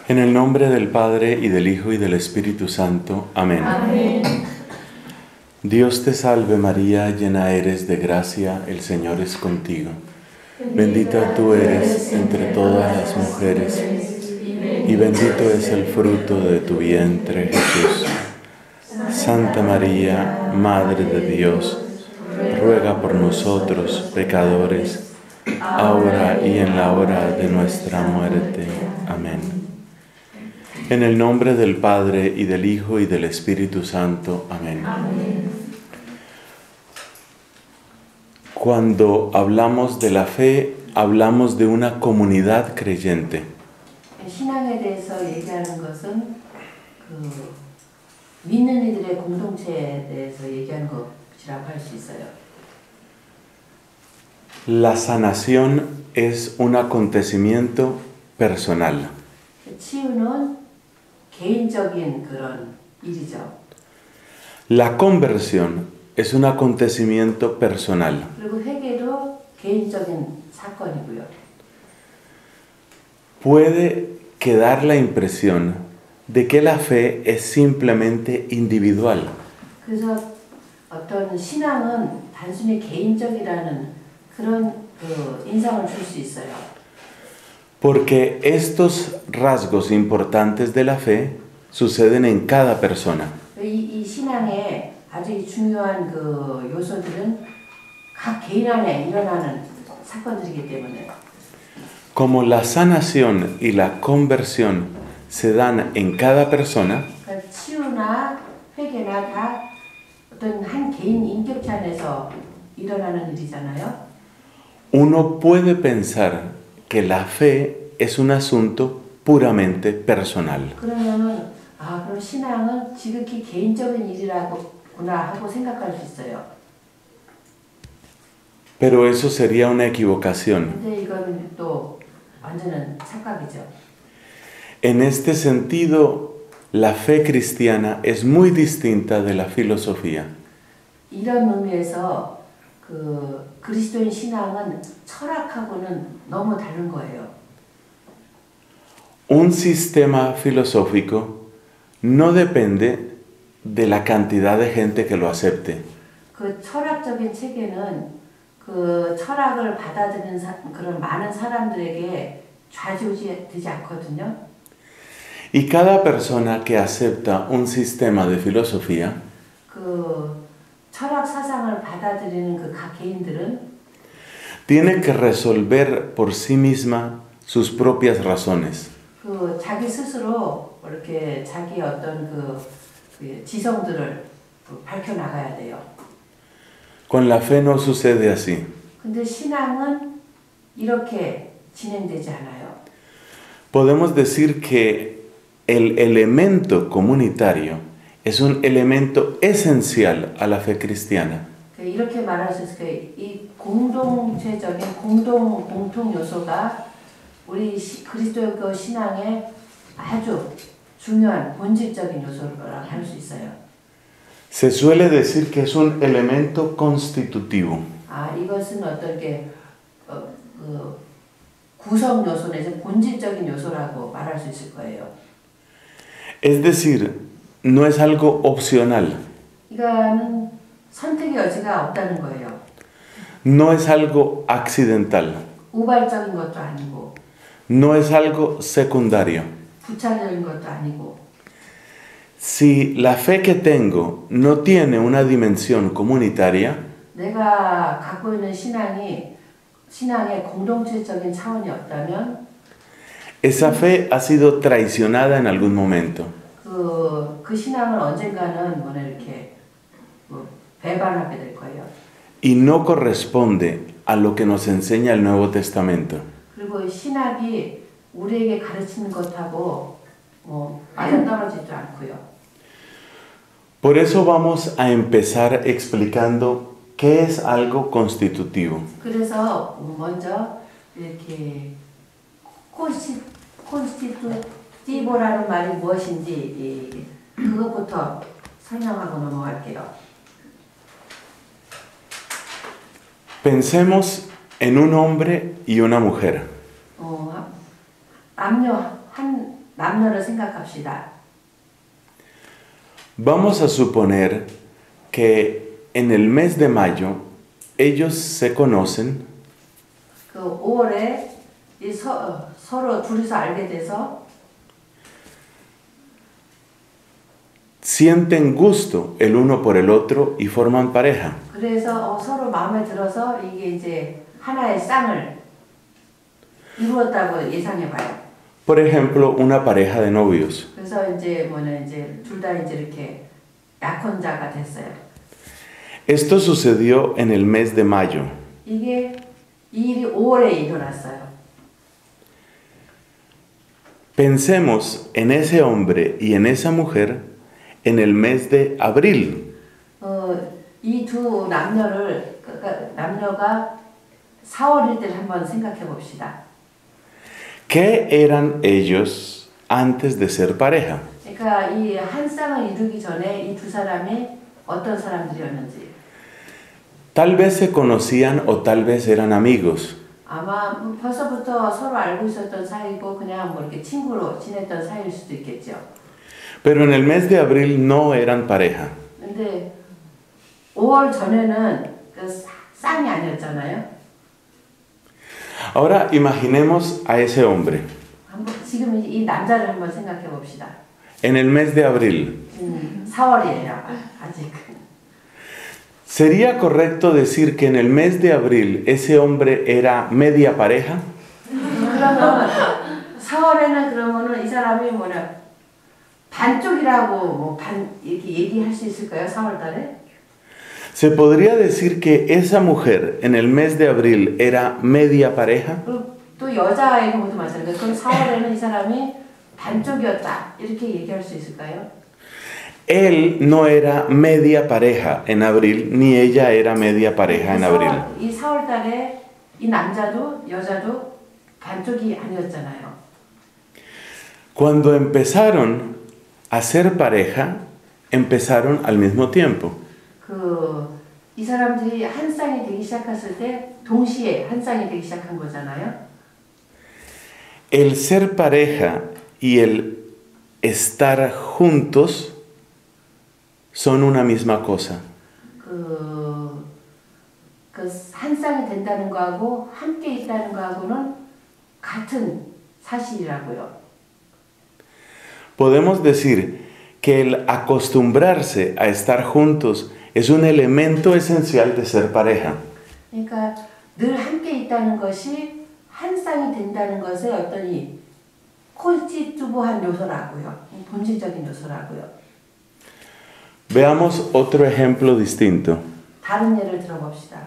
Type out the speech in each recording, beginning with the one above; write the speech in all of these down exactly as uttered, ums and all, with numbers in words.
En el nombre del Padre, y del Hijo, y del Espíritu Santo. Amén. Amén. Dios te salve María, llena eres de gracia, el Señor es contigo. Bendita tú eres entre todas las mujeres, y bendito es el fruto de tu vientre, Jesús. Santa María, Madre de Dios, ruega por nosotros, pecadores, ahora y en la hora de nuestra muerte. Amén. En el nombre del Padre, y del Hijo, y del Espíritu Santo. Amén. Amén. Cuando hablamos de la fe, hablamos de una comunidad creyente. 신앙에 대해서 얘기하는 것은 그 믿는 이들의 공동체에 대해서 얘기하는 것이라고 할 수 있어요. La sanación es un acontecimiento personal. 치유는 개인적인 그런 일이죠. La conversión es un acontecimiento personal. 그리고 회개도 개인적인 사건이고요. Puede quedar la impresión de que la fe es simplemente individual. 그래서 어떤 신앙은 단순히 개인적이라는 그런 그 인상을 줄 수 있어요. Porque estos rasgos importantes de la fe suceden en cada persona. 이, 이 신앙의 아주 중요한 그 요소들은 각 개인 안에 일어나는 사건들이기 때문에. Como la sanación y la conversión se dan en cada persona, 그러니까 치유나 회개나 다 어떤 한 개인 인격체 안에서 일어나는 일이잖아요. uno puede pensar que la fe es un asunto puramente personal. 그러면은 아 그럼 신앙은 지극히 개인적인 일이라고나 하고 생각할 수 있어요. Pero eso sería una equivocación. 근데 이건 또 완전한 착각이죠. En este sentido, la fe cristiana es muy distinta de la filosofía. 이런 의미에서 그 그리스도인 신앙은 철학하고는 너무 다른 거예요. Un sistema filosófico no depende de la cantidad de gente que lo acepte. 그 철학적인 체계는 그 철학을 받아들이는 사, 그런 많은 사람들에게 좌지우지되지 않거든요. Y cada persona que acepta un sistema de filosofía 그 철학 사상을 받아들이는 그 각 개인들은 tiene que resolver por sí misma sus propias razones. 그 자기 스스로 이렇게 자기 어떤 그, 그 지성들을 밝혀 나가야 돼요. Con la fe no sucede así. 근데 신앙은 이렇게 진행되지 않아요. Podemos decir que el elemento comunitario es un elemento esencial a la fe cristiana. 이렇게 말할 수 있어요. 이 공동체적인 공동 공통 요소가 우리 시, 그리스도교 신앙의 아주 중요한 본질적인 요소라고 할 수 있어요. Se suele decir que es un elemento constitutivo. 아, 이것은 어떤 게 어, 그 구성 요소 내지 본질적인 요소라고 말할 수 있을 거예요. Es decir, no es algo opcional. 이거는 선택의 여지가 없다는 거예요. No es algo accidental. 우발적인 것도 아니고 No es algo secundario. 부차적인 것도 아니고 Si la fe que tengo no tiene una dimensión comunitaria, 내가 갖고 있는 신앙이 신앙의 공동체적인 차원이 없다면 esa fe ha sido traicionada en algún momento. 그, 그 신앙을 언젠가는 뭐 이렇게 뭐 배반하게 될 거예요. Y no corresponde a lo que nos enseña el Nuevo Testamento. 그리고 신학이 우리에게 가르치는 것하고 뭐 맞아떨어지지도 않고요. Por eso vamos a empezar explicando qué es algo constitutivo. 그래서 먼저 이렇게 콘스티, 콘스티튜티브라는 말이 무엇인지 이, 그것부터 설명하고 넘어갈게요. Pensemos en un hombre y una mujer. 어, 남녀 한 남녀를 생각합시다. Vamos a suponer que en el mes de mayo ellos se conocen 그 오월에 이 서, 서로 둘이서 알게 돼서 sienten gusto el uno por el otro y forman pareja. 그래서 어, 서로 마음에 들어서 이게 이제 하나의 쌍을 이루었다고 예상해 봐요. Por ejemplo, una pareja de novios. 그래서 이제 뭐냐 이제 둘 다 이제 이렇게 약혼자가 됐어요. Esto sucedió en el mes de mayo. 이게 이 일이 오월에 일어났어요. Pensemos en ese hombre y en esa mujer en el mes de abril. 어, 이 두 남녀를 그러니까 남녀가 사월일 때를 한번 생각해 봅시다. ¿Qué eran ellos antes de ser pareja? 그러니까 이 한 쌍을 이루기 전에 이 두 사람이 어떤 사람들이었는지. Tal vez se conocían o tal vez eran amigos. 아마 벌써부터 서로 알고 있었던 사이고 그냥 뭐 이렇게 친구로 지냈던 사이일 수도 있겠죠. Pero en el mes de abril no eran pareja. 근데 오월 전에는 그 쌍이 아니었잖아요. Ahora imaginemos a ese hombre. 한번 지금 이 남자를 한번 생각해 봅시다. En el mes de abril. 음, 사월이에요. 아직. ¿Sería correcto decir que en el mes de abril ese hombre era media pareja? 그러면 사월에는 그러면은 이 사람이 뭐냐 반쪽이라고 뭐 반 이렇게 얘기할 수 있을까요? 사월달에? ¿Se podría decir que esa mujer en el mes de abril era media pareja? 또 여자의 경우도 마찬가지예요. 그럼 사월에는 이 사람이 반쪽이었다 이렇게 얘기할 수 있을까요? Él no era media pareja en abril, ni ella era media pareja en abril. 이 사월달에 이 남자도 여자도 반쪽이 아니었잖아요. Cuando empezaron a ser pareja, empezaron al mismo tiempo. 그 이 사람들이 한 쌍이 되기 시작했을 때 동시에 한 쌍이 되기 시작한 거잖아요. El ser pareja y el estar juntos son una misma cosa. 그, 그 한 쌍이 된다는 거하고 함께 있다는 거하고는 같은 사실이라고요. Podemos decir que el acostumbrarse a estar juntos es un elemento esencial de ser pareja. 그러니까 늘 함께 있다는 것이 한 쌍이 된다는 것의 어떤 이 콜지투부한 요소라고요. 본질적인 요소라고요. Veamos otro ejemplo distinto. 다른 예를 들어봅시다.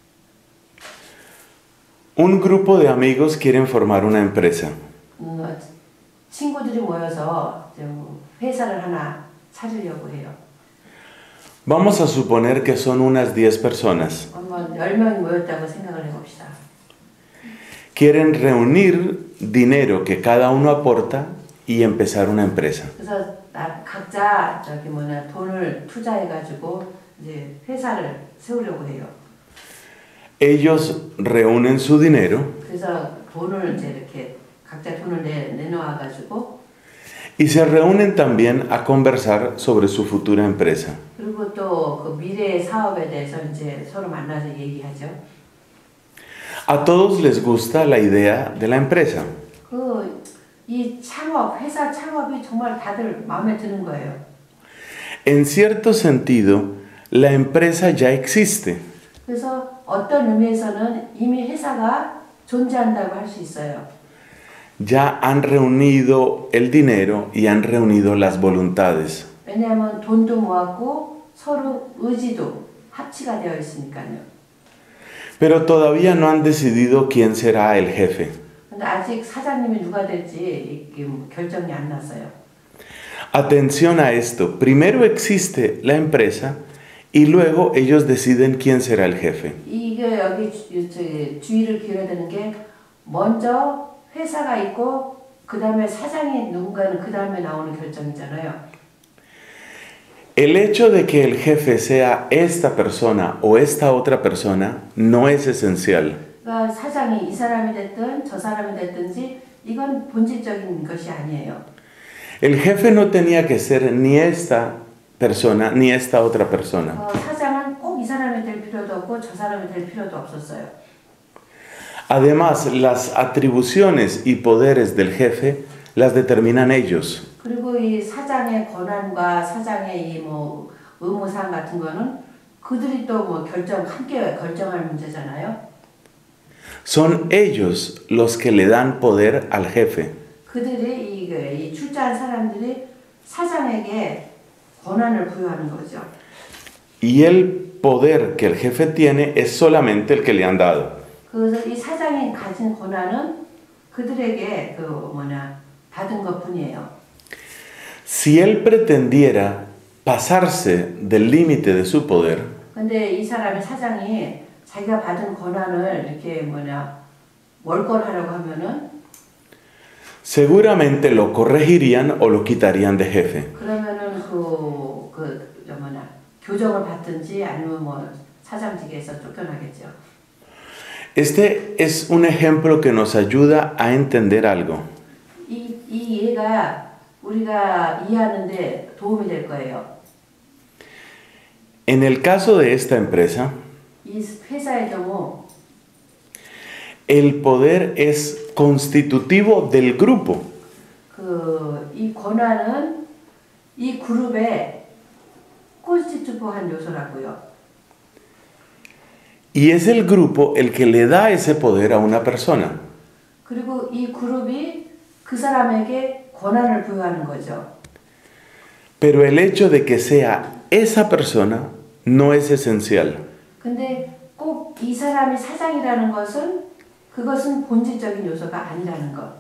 Un grupo de amigos quieren formar una empresa. 음, 친구들이 모여서 좀 회사를 하나 차리려고 해요. Vamos a suponer que son unas diez personas. 한번 열 명이 모였다고 생각을 해봅시다. Quieren reunir dinero que cada uno aporta y empezar una empresa. 그래서 나, 각자 저기 뭐냐 돈을 투자해가지고 이제 회사를 세우려고 해요. Ellos reúnen su dinero 그래서 돈을 이제 이렇게 각자 돈을 내, 내놓아가지고 y se reúnen también a conversar sobre su futura empresa. 그리고 또 그 미래의 사업에 대해서 이제 서로 만나서 얘기하죠. A todos les gusta la idea de la empresa. 그 이 창업, 회사 창업이 정말 다들 마음에 드는 거예요. En cierto sentido, la empresa ya existe. 그래서 어떤 의미에서는 이미 회사가 존재한다고 할 수 있어요. Ya han reunido el dinero y han reunido las voluntades. 왜냐하면 돈도 모았고 서로 의지도 합치가 되어 있으니까요. Pero todavía no han decidido quién será el jefe. 근데 아직 사장님이 누가 될지 이게 결정이 안 났어요. Atención a esto. Primero existe la empresa y luego ellos deciden quién será el jefe. 이게 여기 주, 주, 주의를 기울여야 되는 게 먼저 회사가 있고 그 다음에 사장이 누군가는 그 다음에 나오는 결정이잖아요. El hecho de que el jefe sea esta persona o esta otra persona no es esencial. 그러니까 사장이 이 사람이 됐든 저 사람이 됐든지 이건 본질적인 것이 아니에요. El jefe no tenía que ser ni esta persona ni esta otra persona. 어, 사장은 꼭 이 사람이 될 필요도 없고 저 사람이 될 필요도 없었어요. Además, las atribuciones y poderes del jefe las determinan ellos. 그리고 이 사장의 권한과 사장의 이 뭐 의무사항 같은 거는 그들이 또 뭐 결정 함께 결정할 문제잖아요. Son ellos los que le dan poder al jefe. 그들이 이, 이 출자한 사람들이 사장에게 권한을 부여하는 거죠. Y el poder que el jefe tiene es solamente el que le han dado. 그래서 이 사장이 가진 권한은 그들에게 그 뭐냐 받은 것뿐이에요. Si él pretendiera pasarse del límite de su poder, 근데 이 사람이 사장이 자기가 받은 권한을 이렇게 뭐냐 월권하려고 하면은 seguramente lo corregirían o lo quitarían de jefe. 그러면은 그, 그 뭐냐 교정을 받든지 아니면 뭐 사장직에서 쫓겨나겠죠. Este es un ejemplo que nos ayuda a entender algo. 이, 이 예가 우리가 이해하는데 도움이 될 거예요. En el caso de esta empresa, 이 회사의 경우 el poder es constitutivo del grupo. 그 이 권한은 이 그룹의 콘스티튜티브한 요소라고요. Y es el grupo el que le da ese poder a una persona. 그리고 이 그룹이 그 사람에게 권한을 부여하는 거죠. Pero el hecho de que sea esa persona no es esencial. 근데 꼭 이 사람이 사장이라는 것은 그것은 본질적인 요소가 아니라는 것.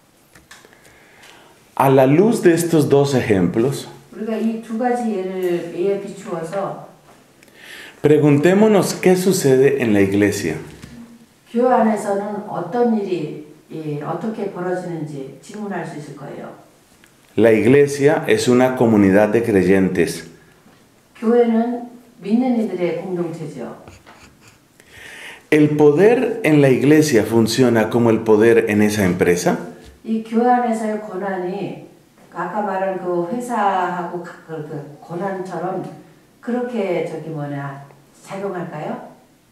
A la luz de estos dos ejemplos, 우리가 이 두 가지 예를 예에 비추어서 preguntémonos qué sucede en la iglesia. 교회 안에서는 어떤 일이 예, 어떻게 벌어지는지 질문할 수 있을 거예요. La iglesia es una comunidad de creyentes. 교회는 믿는 이들의 공동체죠. ¿El poder en la iglesia funciona como el poder en esa empresa? 이 교회 안에서의 권한이 아까 말한 그 회사하고 그, 그 권한처럼 그렇게 저기 뭐냐 작용할까요?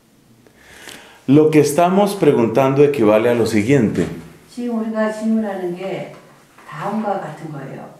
Lo que estamos preguntando equivale a lo siguiente. 지금 우리가 질문하는 게 다음과 같은 거예요.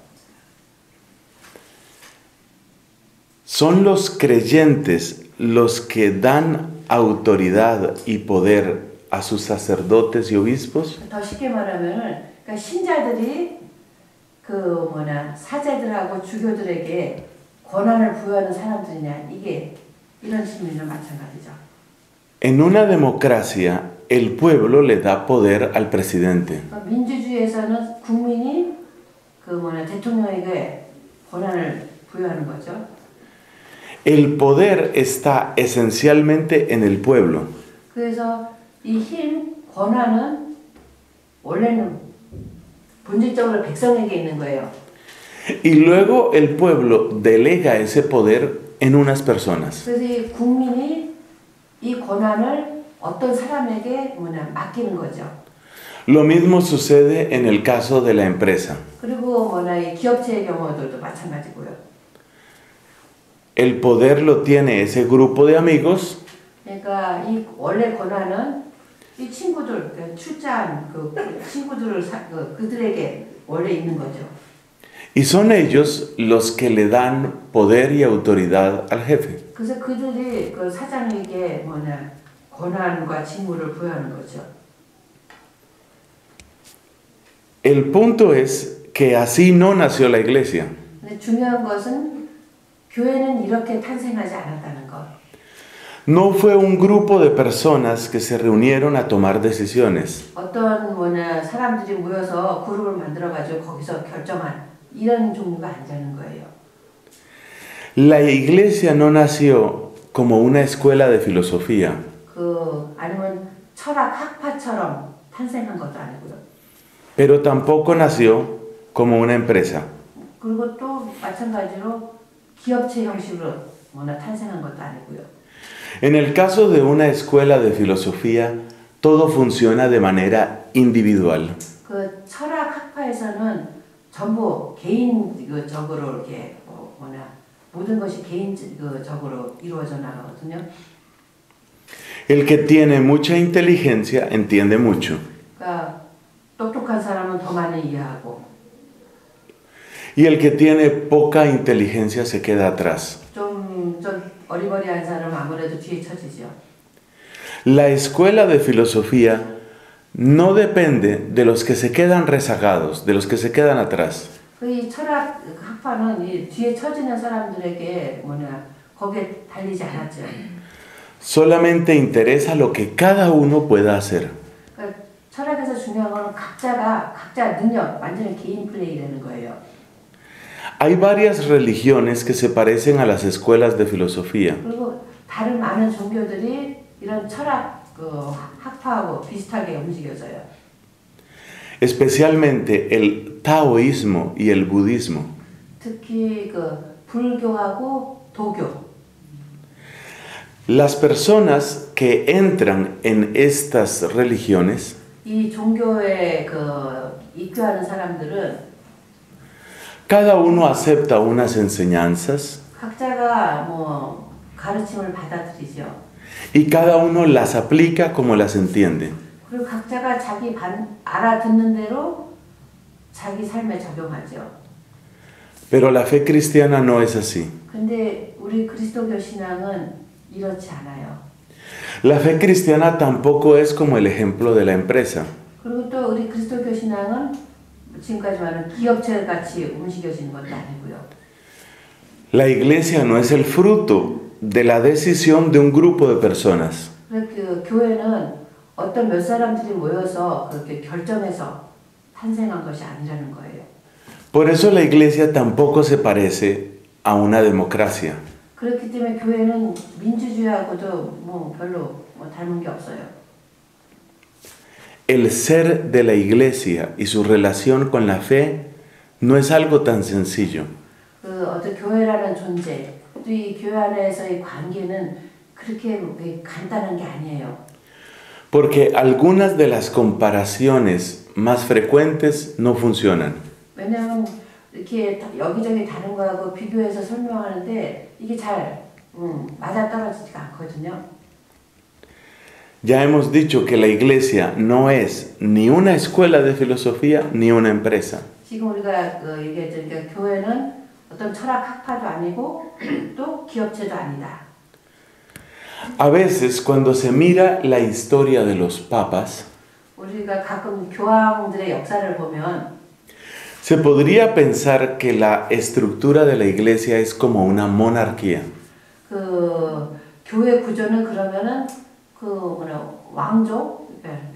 ¿Son los creyentes los que dan autoridad y poder a sus sacerdotes y obispos? 더 쉽게 말하면은 그러니까 신자들이 그 뭐냐 사제들하고 주교들에게 권한을 부여하는 사람들이냐 이게 이런 질문이랑 마찬가지죠. En una democracia, el pueblo le da poder al presidente. 그러니까 민주주의에서는 국민이 그 뭐냐 대통령에게 권한을 부여하는 거죠. El poder está esencialmente en el pueblo. 그래서 이 힘, 권한은 원래는 본질적으로 백성에게 있는 거예요. Y luego el pueblo delega ese poder en unas personas. 그래서 이 국민이 이 권한을 어떤 사람에게 뭐냐 맡기는 거죠. Lo mismo sucede en el caso de la empresa. 그리고 뭐냐 이 기업체의 경우도 마찬가지고요. El poder lo tiene ese grupo de amigos. 그러니까 이 원래 권한은 이 친구들, 그 출자한 그 친구들을 사, 그, 그들에게 원래 있는 거죠. Y son ellos los que le dan poder y autoridad al jefe. 그래서 그들이 그 사장에게 뭐냐 권한과 직무를 부여하는 거죠. El punto es que así no nació la iglesia. 근데 중요한 것은 교회는 이렇게 탄생하지 않았다는 것. No fue un grupo de personas que se reunieron a tomar decisiones. 어떤 뭐냐 사람들이 모여서 그룹을 만들어 가지고 거기서 결정한 이런 종류가 아니라는 거예요. La iglesia no nació como una escuela de filosofía. 그 아니면 철학 학파처럼 탄생한 것도 아니고요. Pero tampoco nació como una empresa. 그리고 또 마찬가지로 기업체 형식으로 뭐나 탄생한 것도 아니고요. En el caso de una escuela de filosofía, todo funciona de manera individual. 그 철학 학파에서는 전부 개인적으로 이렇게 뭐, 뭐냐 모든 것이 개인적으로 이루어져 나가거든요. El que tiene mucha inteligencia entiende mucho. 그러니까 똑똑한 사람은 더 많이 이해하고. Y el que tiene poca inteligencia se queda atrás. 좀, 좀 어리버리한 사람은 아무래도 뒤에 처지죠. La escuela de filosofía no depende de los que se quedan rezagados, de los que se quedan atrás. 이 철학 학파는 이 뒤에 처지는 사람들에게 뭐냐 거기에 달리지 않았죠. Solamente interesa lo que cada uno pueda hacer. 그러니까 철학에서 중요한 거는 각자가 각자 능력 완전히 개인 플레이라는 거예요. Hay varias religiones que se parecen a las escuelas de filosofía. 그리고 다른 많은 종교들이 이런 철학 그 학파하고 비슷하게 움직여져요. Especialmente el taoísmo y el budismo. 특히 그 불교하고 도교. Las personas que entran en estas religiones 이 종교에 그 입교하는 사람들은 cada uno acepta unas enseñanzas 각자가 뭐 가르침을 받아들이죠. y cada uno las aplica como las entiende. 그리고 각자가 자기 반, 알아듣는 대로 자기 삶에 적용하죠. Pero la fe cristiana no es así. 근데 우리 그리스도교 신앙은 이렇지 않아요. La fe cristiana tampoco es como el ejemplo de la empresa. 그리고 또 우리 그리스도교 신앙은 지금까지 말한 기업체 같이 움직여지는 것도 아니고요. La iglesia no es el fruto de la decisión de un grupo de personas. 그 교회는 어떤 몇 사람들이 모여서 그렇게 결정해서 탄생한 것이 아니라는 거예요. Por eso la iglesia tampoco se parece a una democracia. 그렇기 때문에 교회는 민주주의하고도 뭐 별로 뭐 닮은 게 없어요. El ser de la iglesia y su relación con la fe no es algo tan sencillo. 그 어떤 교회라는 존재, 또 이 교회 안에서의 관계는 그렇게 간단한 게 아니에요. Porque algunas de las comparaciones más frecuentes no funcionan. 왜냐하면 이렇게 여기저기 다른 거하고 비교해서 설명하는데 이게 잘 음, 맞아떨어지지가 않거든요. Ya hemos dicho que la iglesia no es ni una escuela de filosofía ni una empresa. 지금 우리가 그 얘기했죠. 그러니까 교회는 어떤 철학 학파도 아니고 또 기업체도 아니다. A veces cuando se mira la historia de los papas, 우리가 가끔 교황들의 역사를 보면 se podría pensar que la estructura de la iglesia es como una monarquía. 그 교회 구조는 그러면은 그 뭐냐 왕조,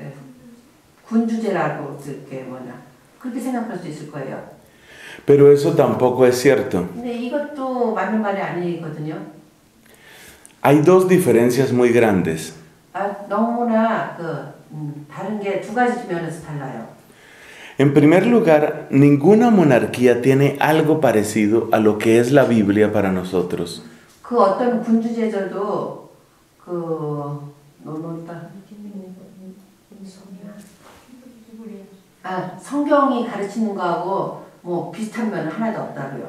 군주제라고 그게 뭐냐 그렇게 생각할 수 있을 거예요. Pero eso tampoco es cierto. 근데 이것도 맞는 말이 아니거든요. Hay dos diferencias muy grandes. 아, 너무나 그 음, 다른 게 두 가지 면에서 달라요. En primer lugar, ninguna monarquía tiene algo parecido a lo que es la Biblia para nosotros. 그 어떤 군주제도도 그 노노다 아 성경이 가르치는 거하고 뭐 비슷한 면은 하나도 없다고요.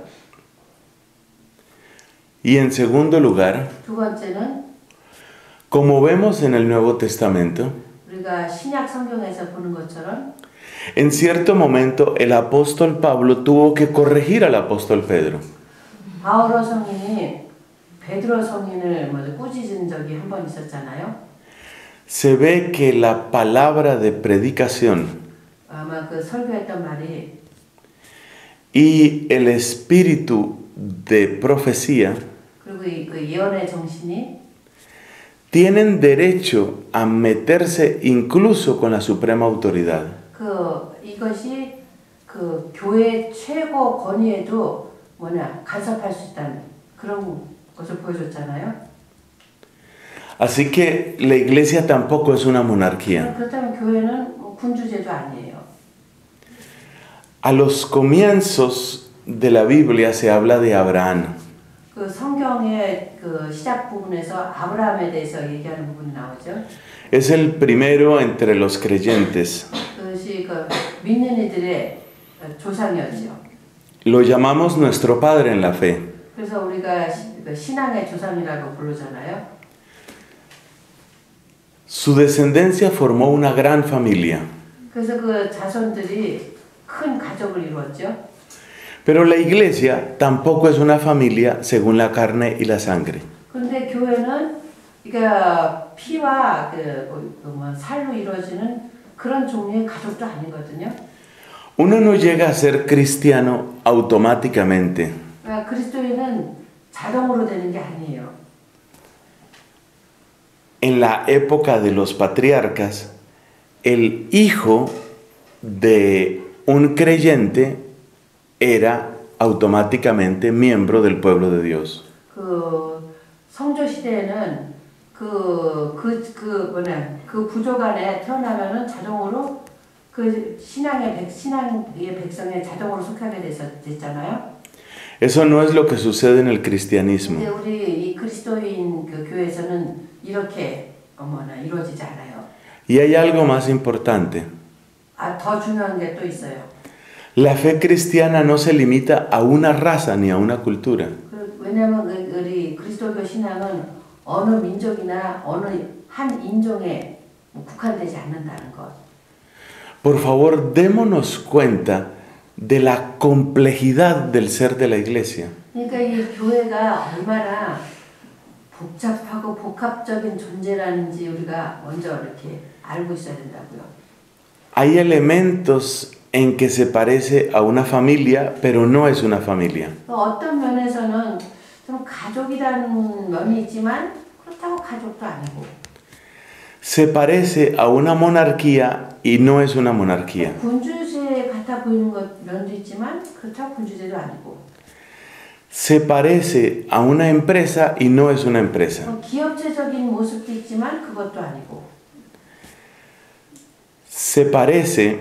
Y en segundo lugar, 두 번째는 como vemos en el Nuevo Testamento, 우리가 신약 성경에서 보는 것처럼 en cierto momento el apóstol Pablo tuvo que corregir al apóstol Pedro. 바오로 성인이 베드로 성인을 먼저 꾸짖은 적이 한 번 있었잖아요. Se ve que la palabra de predicación 아마 그 설교했던 말이 y el espíritu de profecía 그리고 이 그 예언의 정신이 tienen derecho a meterse incluso con la suprema autoridad. 그 이것이 그 교회 최고 권위에도 뭐냐 간섭할 수 있다는 그런 것을 보여줬잖아요. Así que la iglesia tampoco es una monarquía. 그렇다면 교회는 군주제도 아니에요. A los comienzos de la Biblia se habla de Abraham. 그 성경의 그 시작 부분에서 아브라함에 대해서 얘기하는 부분이 나오죠. Es el primero entre los creyentes. 그것이 그 믿는 이들의 조상이었죠. Lo llamamos nuestro padre en la fe. 그래서 우리가 신앙의 조상이라고 부르잖아요. Su descendencia formó una gran familia. 그래서 그 자손들이 큰 가족을 이루었죠. Pero la iglesia tampoco es una familia según la carne y la sangre. 그런데 교회는 그러니까 피와 그, 그 뭐 살로 이루어지는 그런 종류의 가족도 아니거든요. Uno no llega a ser cristiano automáticamente. 그러니까 그리스도인은 자동으로 되는 게 아니에요. En la época de los patriarcas, el hijo de un creyente era automáticamente miembro del pueblo de Dios. 그 성조 시대에는 그 그 그 뭐냐 그 부족 안에 태어나면은 자동으로 그 신앙의 백 신앙의 백성에 자동으로 속하게 됐었잖아요. Eso no es lo que sucede en el cristianismo. 근데 우리 이 그리스도인 그 교회에서는 이렇게 어머나 이루어지지 않아요. Y hay algo más importante. 아, 더 중요한 게 또 있어요. La fe cristiana no se limita a una raza ni a una cultura. 왜냐하면 우리 그리스도교 신앙은 어느 민족이나 어느 한 인종에 국한되지 않는다는 것. Por favor, démonos cuenta de la complejidad del ser de la iglesia. 그러니까 이 교회가 얼마나 복잡하고 복합적인 존재라는지 우리가 먼저 이렇게 알고 있어야 된다고요. Hay elementos en que se parece a una familia, pero no es una familia. 어떤 면에서는 좀 가족이라는 면이 있지만 그렇다고 가족도 아니고. Se parece a una monarquía y no es una monarquía. 군주제 같아 보이는 것 면도 있지만 그렇다고 군주제도 아니고. Se parece a una empresa y no es una empresa. 기업체적인 모습도 있지만 그것도 아니고. Se parece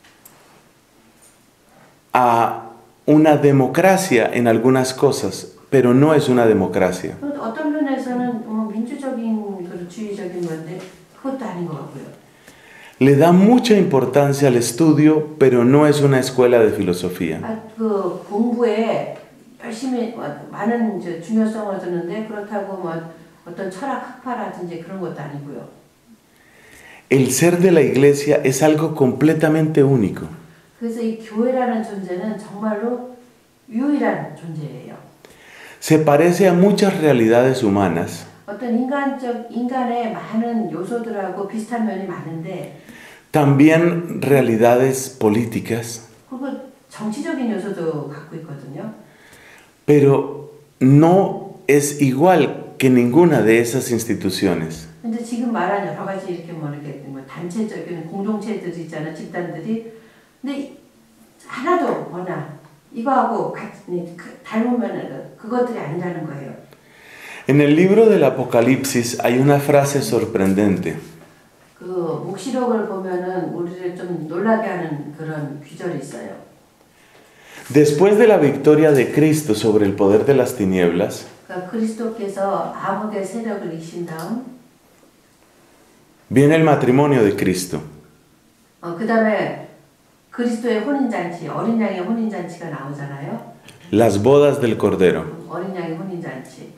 a una democracia en algunas cosas, pero no es una democracia. 어떤 면에서는 뭐 민주적인 그 주의적인 건데 그것도 아닌 것 같고요. Le da mucha importancia al estudio, pero no es una escuela de filosofía. 아, 그 공부에 열심히 많은 이제 중요성을 두는데 그렇다고 뭐 어떤 철학 학파라든지 그런 것도 아니고요. El ser de la iglesia es algo completamente único. 그래서 이 교회라는 존재는 정말로 유일한 존재예요. Se parece a muchas realidades humanas. 어떤 인간적 인간의 많은 요소들하고 비슷한 면이 많은데 También realidades políticas. 그리고 정치적인 요소도 갖고 있거든요. Pero no es igual que ninguna de esas instituciones. 근데 지금 말한 여러 가지 이렇게 뭐 이렇게 뭐 단체적인 공동체들이 있잖아요, 집단들이. 근데 하나도 뭐나 이거하고 같이 닮으면 그것들이 아니라는 거예요. En el libro del Apocalipsis hay una frase sorprendente. 그 묵시록을 보면은 우리를 좀 놀라게 하는 그런 귀절이 있어요. Después de la victoria de Cristo sobre el poder de las tinieblas, 그러니까 그리스도께서 암흑의 세력을 이기신 다음 viene el matrimonio de Cristo. 어, 그다음에 그리스도의 혼인잔치, 어린 양의 혼인잔치가 나오잖아요. Las bodas del Cordero. 어린 양의 혼인잔치.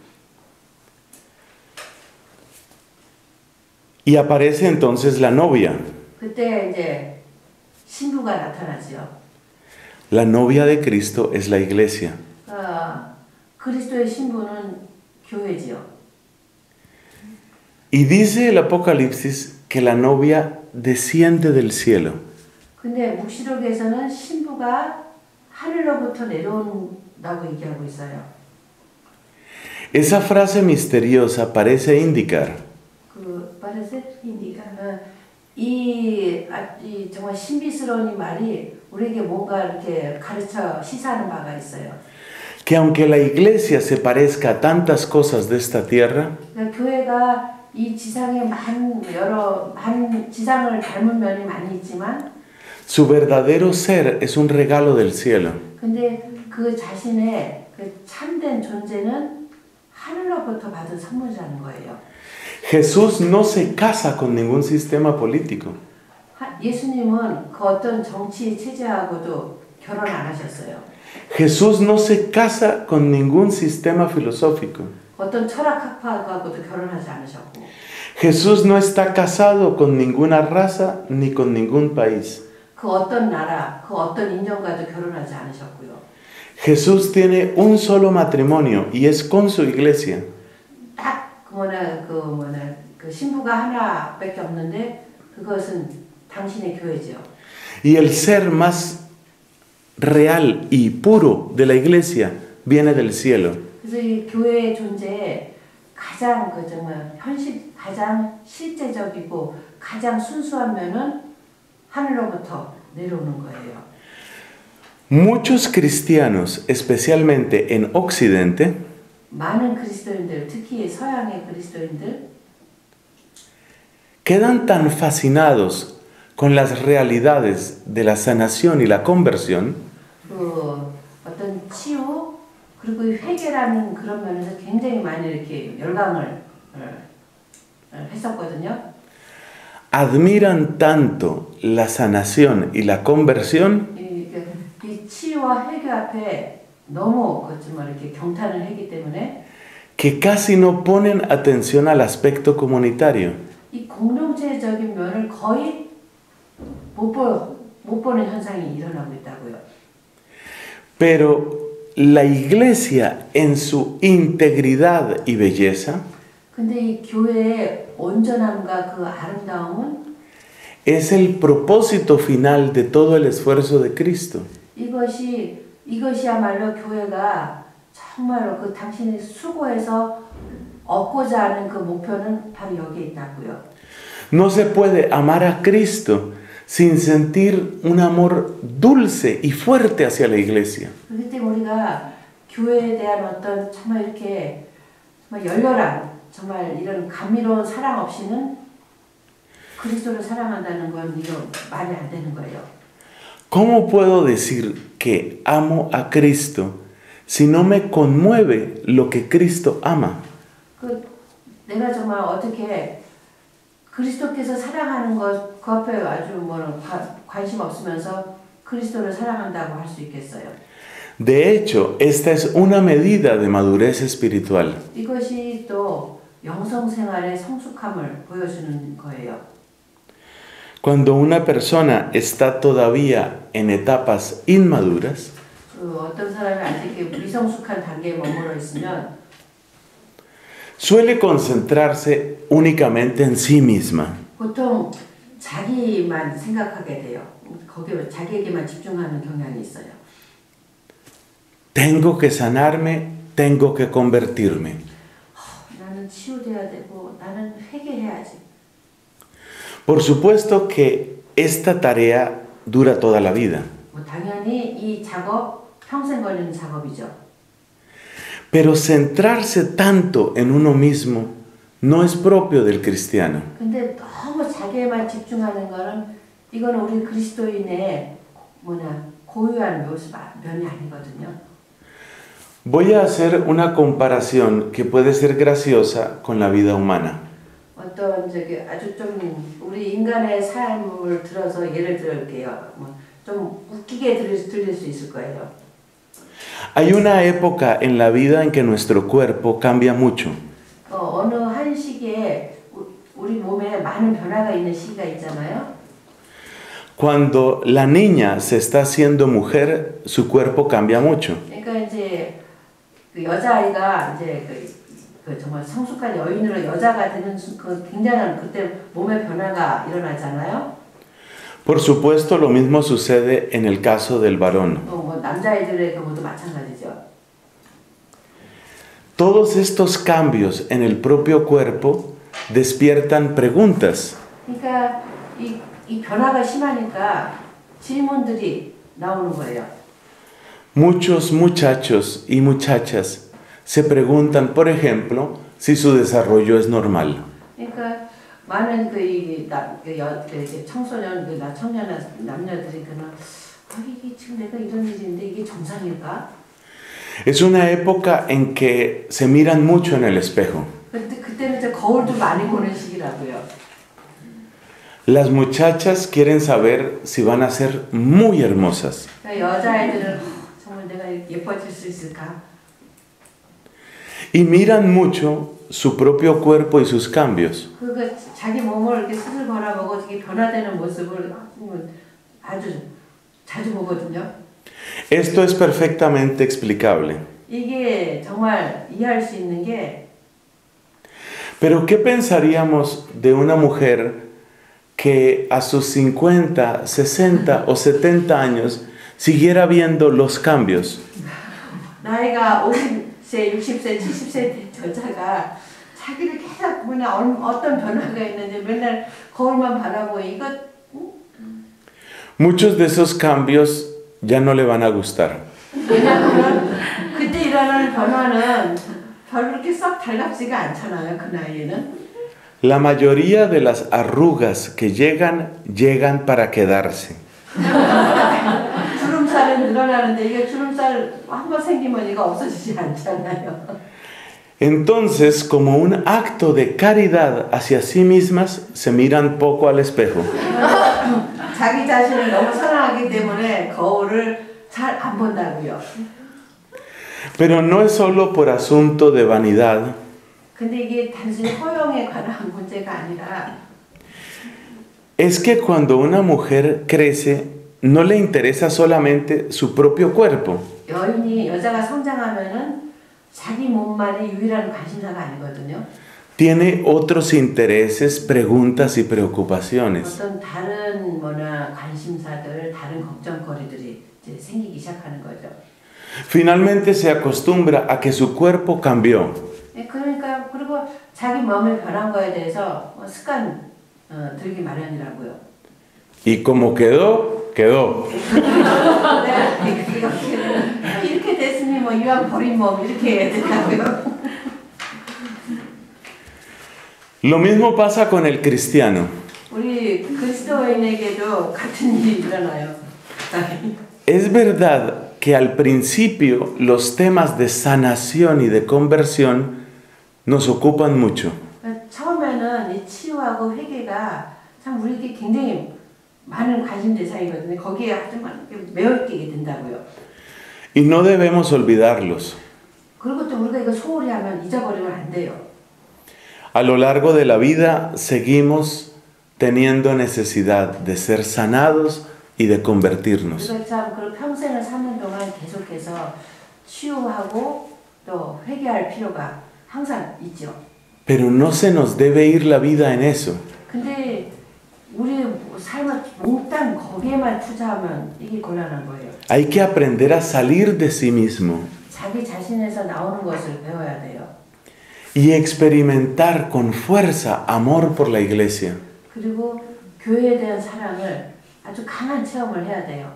Y aparece entonces la novia. 그때 이제 신부가 나타나죠. La novia de Cristo es la iglesia. 어, 그리스도의 신부는 교회지요. Y dice el Apocalipsis que la novia desciende del cielo. 근데 묵시록에서는 신부가 하늘로부터 내려온다고 얘기하고 있어요. Esa frase misteriosa parece indicar 그 parece indicar 이, 아, 이 정말 신비스러운 이 말이 우리에게 뭔가 이렇게 가르쳐 시사하는 바가 있어요. que aunque la iglesia se parezca a tantas cosas de esta tierra, 그러니까 교회가 이 지상에 많은 여러 많은 지상을 닮은 면이 많이 있지만 su verdadero ser es un regalo del cielo. 근데 그 자신의 그 참된 존재는 하늘로부터 받은 선물이라는 거예요. Jesús no se casa con ningún sistema político. 예수님은 그 어떤 정치 체제하고도 결혼 안 하셨어요. Jesús no se casa con ningún sistema filosófico. 어떤 철학학파하고도 결혼하지 않으셨고. Jesús no está casado con ninguna raza ni con ningún país. 그 어떤 나라, 그 어떤 인종과도 결혼하지 않으셨고요. Jesús tiene un solo matrimonio y es con su iglesia. 딱 그거는 그 뭐는 그 신부가 하나밖에 없는데 그것은 당신의 교회죠. Y el ser más real y puro de la iglesia viene del cielo. 그래서 이 교회의 존재에 가장 그 정말 현실 가장 실제적이고 가장 순수한 면은 하늘로부터 내려오는 거예요. Muchos cristianos, especialmente en Occidente, 많은 그리스도인들, 특히 서양의 그리스도인들 quedan tan fascinados con las realidades de la sanación y la conversión 그 어떤 치유 그리고 회개라는 그런 면에서 굉장히 많이 이렇게 열광을 했었거든요. admiran tanto la sanación y la conversión 이, 이 치유와 회개 앞에 너무 정말 이렇게 경탄을 했기 때문에 que casi no ponen atención al aspecto comunitario. 이 공동체적인 면을 거의 못, 보, 못 보는 현상이 일어나고 있다고요. Pero la iglesia en su integridad y belleza 근데 이 교회의 온전함과 그 아름다움은 es el propósito final de todo el esfuerzo de Cristo. 이것이 이것이야말로 교회가 정말로 그 당신이 수고해서 얻고자 하는 그 목표는 바로 여기에 있다고요. No se puede amar a Cristo sin sentir un amor dulce y fuerte hacia la iglesia. 그렇기 때문에 우리가 교회에 대한 어떤 정말 이렇게 정말 열렬한 정말 이런 감미로운 사랑 없이는 그리스도를 사랑한다는 건 이거 말이 안 되는 거예요. ¿Cómo puedo decir que amo a Cristo si no me conmueve lo que Cristo ama? 그 내가 정말 어떻게 그리스도께서 사랑하는 것 그 앞에 아주 뭐 관심 없으면서 그리스도를 사랑한다고 할 수 있겠어요. De hecho, esta es una medida de madurez espiritual. 이것이 또 영성 생활의 성숙함을 보여주는 거예요. Cuando una persona está todavía en etapas inmaduras, 그 어떤 사람이 아직 미성숙한 단계에 머물러 있으면 suele concentrarse únicamente en sí misma. 보통 자기만 생각하게 돼요. 거기 자기에게만 집중하는 경향이 있어요. Tengo que sanarme, tengo que convertirme. 어, 나는 치유돼야 되고 나는 회개해야지. Por supuesto que esta tarea dura toda la vida. 뭐 당연히 이 작업 평생 걸리는 작업이죠. Pero centrarse tanto en uno mismo no es propio del cristiano. 근데 너무 자기에만 집중하는 거는 이거는 우리 그리스도인의 뭐냐 고유한 모습 면이 아니거든요. Voy a hacer una comparación que puede ser graciosa con la vida humana. 어떤 저기 아주 좀 우리 인간의 삶을 들어서 예를 들을게요. 뭐 좀 웃기게 들릴, 들릴 수 있을 거예요. Hay una época en la vida en que nuestro cuerpo cambia mucho. 어, 어느 한 시기에 우리 몸에 많은 변화가 있는 시기가 있잖아요. Cuando la niña se está haciendo mujer, su cuerpo cambia mucho. 그러니까 이제 그 여자아이가 이제 그, 그 정말 성숙한 여인으로 여자가 되는 그 굉장한 그때 몸의 변화가 일어나잖아요. Por supuesto, lo mismo sucede en el caso del varón. 또 뭐 남자아이들의 경우도 마찬가지죠. Todos estos cambios en el propio cuerpo despiertan preguntas. 그러니까 이, 이 변화가 심하니까 질문들이 나오는 거예요. Muchos muchachos y muchachas se preguntan, por ejemplo, si su desarrollo es normal. 그러니까 많은 그, 이, 나, 그, 여, 그 청소년, 그 나, 청년 남녀들이 그는 아, 이게 지금 내가 이런 일인데 이게 정상일까? Es una época en que se miran mucho en el espejo. 그때, 그때는 이제 거울도 많이 보는 시기라고요. Las muchachas quieren saber si van a ser muy hermosas. 여자아이들은 정말 내가 예뻐질 수 있을까? Y miran mucho su propio cuerpo y sus cambios. 그 자기 몸을 이렇게 스스로 바라보고 이게 변화되는 모습을 아주 자주 보거든요. Esto es perfectamente explicable. 이게 정말 이해할 수 있는 게 Pero ¿qué pensaríamos de una mujer que a sus cincuenta, sesenta o setenta años siguiera viendo los cambios? 나이가 오십 세, 육십 세, 칠십 세 여자가 자기를 계속 보면 어떤 변화가 있는지 맨날 거울만 바라보고 이거 응? Muchos de esos cambios ya no le van a gustar. 왜냐하면 그때 일어나는 변화는 별로 그렇게 썩 달갑지가 않잖아요. 그 나이에는. La mayoría de las arrugas que llegan, llegan para quedarse. 주름살은 늘어나는데 이게 주름살 한번 생기면 이거 없어지지 않잖아요. Entonces, como un acto de caridad hacia sí mismas, se miran poco al espejo. 자기 자신을 너무 사랑하기 때문에 거울을 잘 안 본다고요. Pero no es solo por asunto de vanidad. 근데 이게 단순히 허영에 관한 문제가 아니라 Es que cuando una mujer crece, no le interesa solamente su propio cuerpo. 여인이 여자가 성장하면은 자기 몸만의 유일한 관심사가 아니거든요. Tiene otros intereses, preguntas y preocupaciones. 어떤 다른 뭐나 관심사들, 다른 걱정거리들이 이제 생기기 시작하는 거죠. Finalmente se acostumbra a que su cuerpo cambió. 그러니까 그리고 자기 몸이 변한 거에 대해서 습관 어, 들기 마련이라고요. Y como quedó, quedó. 이렇게 됐으니 뭐 이왕 버린 몸 이렇게 해야 된다고요. Lo mismo pasa con el cristiano. 우리 그리스도인에게도 같은 일이 일어나요. Es verdad que al principio los temas de sanación y de conversión nos ocupan mucho. 처음에는 이 치유하고 회개가 참 우리에게 굉장히 많은 관심 대상이거든요. 거기에 아주 매여 있게 된다고요. Y no debemos olvidarlos. 그리고 또 우리가 이거 소홀히 하면 잊어버리면 안 돼요. A lo largo de la vida seguimos teniendo necesidad de ser sanados y de convertirnos. 우리가 참 그 평생을 사는 동안 계속해서 치유하고 또 회개할 필요가 항상 있죠. Pero no se nos debe ir la vida en eso. 근데 우리 삶을 몽땅 거기에만 투자하면 이게 곤란한 거예요. Hay que aprender a salir de sí mismo 자기 자신에서 나오는 것을 배워야 돼요. y experimentar con fuerza amor por la iglesia. 그리고 교회에 대한 사랑을 아주 강한 체험을 해야 돼요.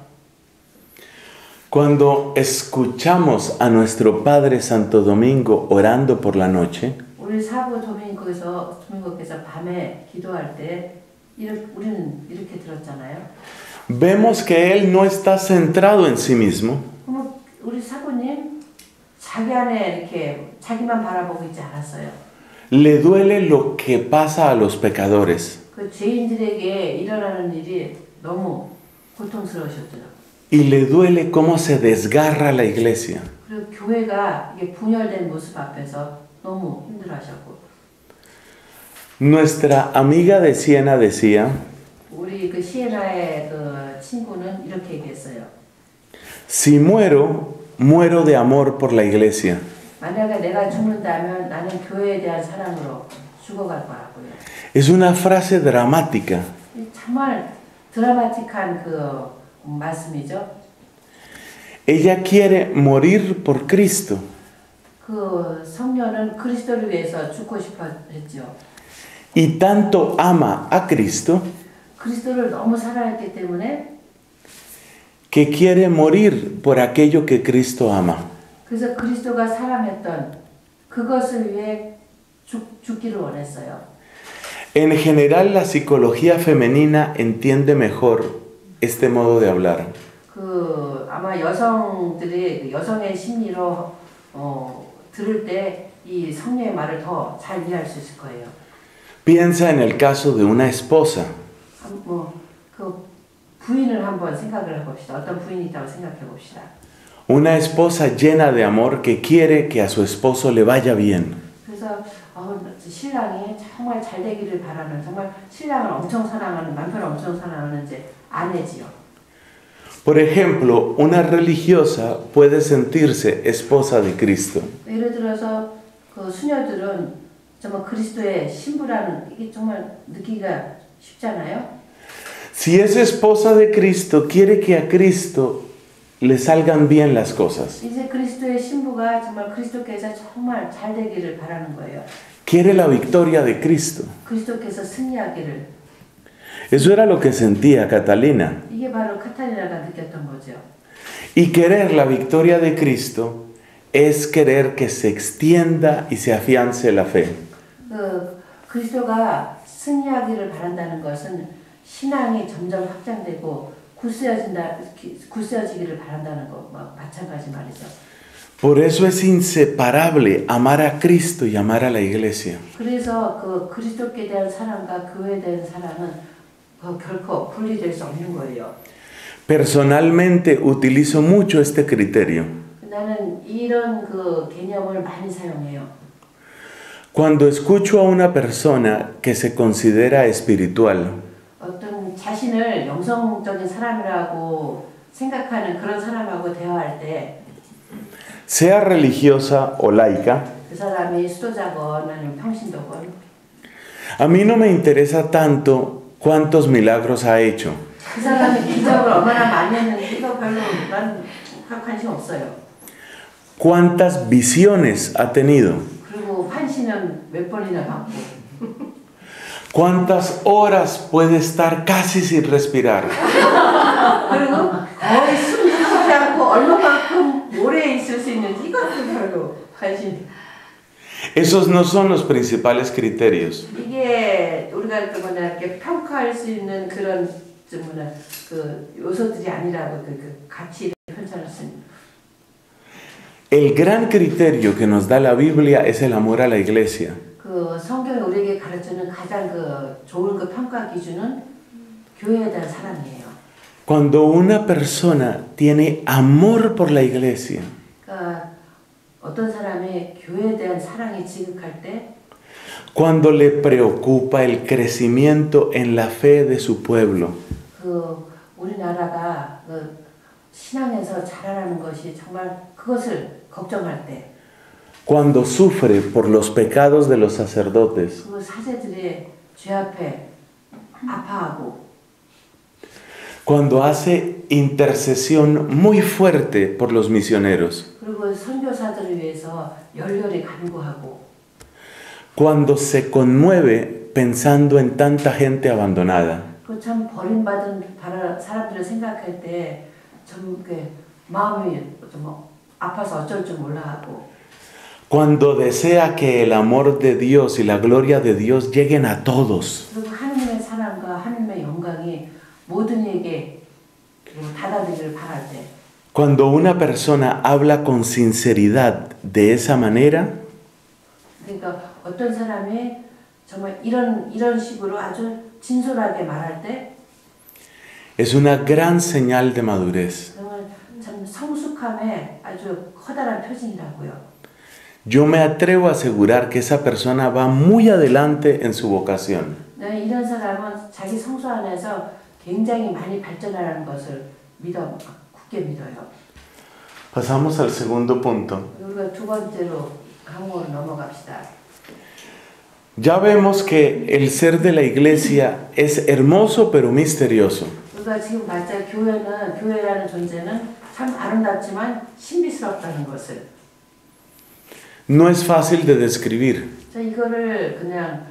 Cuando escuchamos a nuestro Padre Santo Domingo orando por la noche, 우리 사부 도민고에서 도민고께서 밤에 기도할 때 이렇게, 우리는 이렇게 들었잖아요. vemos que Él no está centrado en sí mismo, 그럼 우리 사부님 자기 안에 이렇게 자기만 바라보고 있지 않았어요. le duele lo que pasa a los pecadores 그 죄인들에게 일어나는 일이 너무 고통스러우셨죠. y le duele cómo se desgarra la iglesia. 그리고 교회가 이게 분열된 모습 앞에서 너무 힘들어하셨고. Nuestra amiga de Siena decía, 우리 그 시에나의 그 친구는 이렇게 얘기했어요. si muero, muero de amor por la iglesia. 만약에 내가 죽는다면 나는 교회에 대한 사랑으로 죽어갈 거라고요. Es una frase dramática. 정말 드라마틱한 그 말씀이죠. Ella quiere morir por Cristo. 그 성녀는 그리스도를 위해서 죽고 싶어 했죠. Y tanto ama a Cristo 그리스도를 너무 사랑했기 때문에 que quiere morir por aquello que Cristo ama. 그래서 그리스도가 사랑했던 그것을 위해 죽, 죽기를 원했어요. En general, la psicología femenina entiende mejor este modo de hablar. 그 아마 여성들이 여성의 심리로 어, 들을 때 이 성녀의 말을 더 잘 이해할 수 있을 거예요. Piensa en el caso de una esposa. 뭐그 부인을 한번 생각을 해봅시다. 어떤 부인이 있다고 생각해 봅시다. Una esposa llena de amor que quiere que a su esposo le vaya bien. 그래서 어, 신랑이 정말 잘 되기를 바라는, 정말 신랑을 엄청 사랑하는, 남편을 엄청 사랑하는 이제 아내지요. Por ejemplo, una religiosa puede sentirse esposa de Cristo. 예를 들어서 그 수녀들은 정말 그리스도의 신부라는 이게 정말 느끼기가 쉽잖아요. Si es esposa de Cristo, quiere que a Cristo le salgan bien las cosas. 이제 그리스도의 신부가 정말 그리스도께서 정말 잘 되기를 바라는 거예요. Quiere la victoria de Cristo. 그리스도께서 승리하기를. Eso era lo que sentía Catalina. 이게 바로 카타리나가 느꼈던 거죠. Y querer la victoria de Cristo es querer que se extienda y se afiance la fe. 그 그리스도가 승리하기를 바란다는 것은 신앙이 점점 확장되고 굳세어진다, 굳세어지기를 바란다는 거 마찬가지 말이죠. Por eso es inseparable amar a Cristo y amar a la iglesia. 그래서 그 그리스도께 대한 사랑과 교회에 대한 사랑은 그 결코 분리될 수 없는 거예요. Personalmente utilizo mucho este criterio. 나는 이런 그 개념을 많이 사용해요. Cuando escucho a una persona que se considera espiritual, 어떤 자신을 영성적인 사람이라고 생각하는 그런 사람하고 대화할 때, sea religiosa o laica, 그 사람이 수도자건 아니면 평신도건, a mí no me interesa tanto cuántos milagros ha hecho. 그 사람이 기적을 얼마나 많이 했는지 이거 별로 난 관심 없어요. ¿Cuántas visiones ha tenido? 그리고 환신은 몇 번이나 받고, ¿cuántas horas puede estar casi sin respirar? 그리고 거의 숨 쉬지 않고 얼마만큼 오래 있을 수 있는지 이것도 별로 관심. Esos no son los principales criterios. 이게 우리가 그 뭐냐 이렇게 평가할 수 있는 그런 좀 뭐냐 그 요소들이 아니라고 그, 그 가치를 편찬할 수 있는. El gran criterio que nos da la Biblia es el amor a la iglesia. 그 성경이 우리에게 가르치는 가장 그 좋은 그 평가 기준은 교회에 대한 사랑이에요. Cuando una persona tiene amor por la iglesia, 그러니까 어떤 사람이 교회에 대한 사랑이 지극할 때, cuando le preocupa el crecimiento en la fe de su pueblo, 그 우리나라가 그 신앙에서 자라나는 것이 정말 그것을 걱정할 때, cuando sufre por los pecados de los sacerdotes, 그 사제들의 죄 앞에 아파하고, cuando hace intercesión muy fuerte por los misioneros, 그리고 선교사들을 위해서 열렬히 간구하고, cuando se conmueve pensando en tanta gente abandonada, 그 참 버림받은 사람들을 생각할 때 좀 그 마음이 좀 아파서 어쩔 줄 몰라 하고, cuando desea que el amor de Dios y la gloria de Dios lleguen a todos, 그리고 하나님의 사랑과 하나님의 영광이 모든 이에게 받아들이기를 바랄 때, cuando una persona habla con sinceridad de esa manera, 그러니까 어떤 사람이 정말 이런 이런 식으로 아주 진솔하게 말할 때, es una gran señal de madurez. 정말 참 성숙함의 아주 커다란 표징이라고요. Yo me atrevo a asegurar que esa persona va muy adelante en su vocación. 네, 이런 사람은 자기 성수 안에서 굉장히 많이 발전하라는 것을 믿어 굳게 믿어요. Pasamos al segundo punto. 우리가 두 번째로 항목으로 넘어갑시다. Ya vemos que el ser de la iglesia es hermoso pero misterioso. 우리가 지금 맞아 교회는 교회라는 존재는 참 아름답지만 신비스럽다는 것을. No es fácil de describir. 자, 이거를 그냥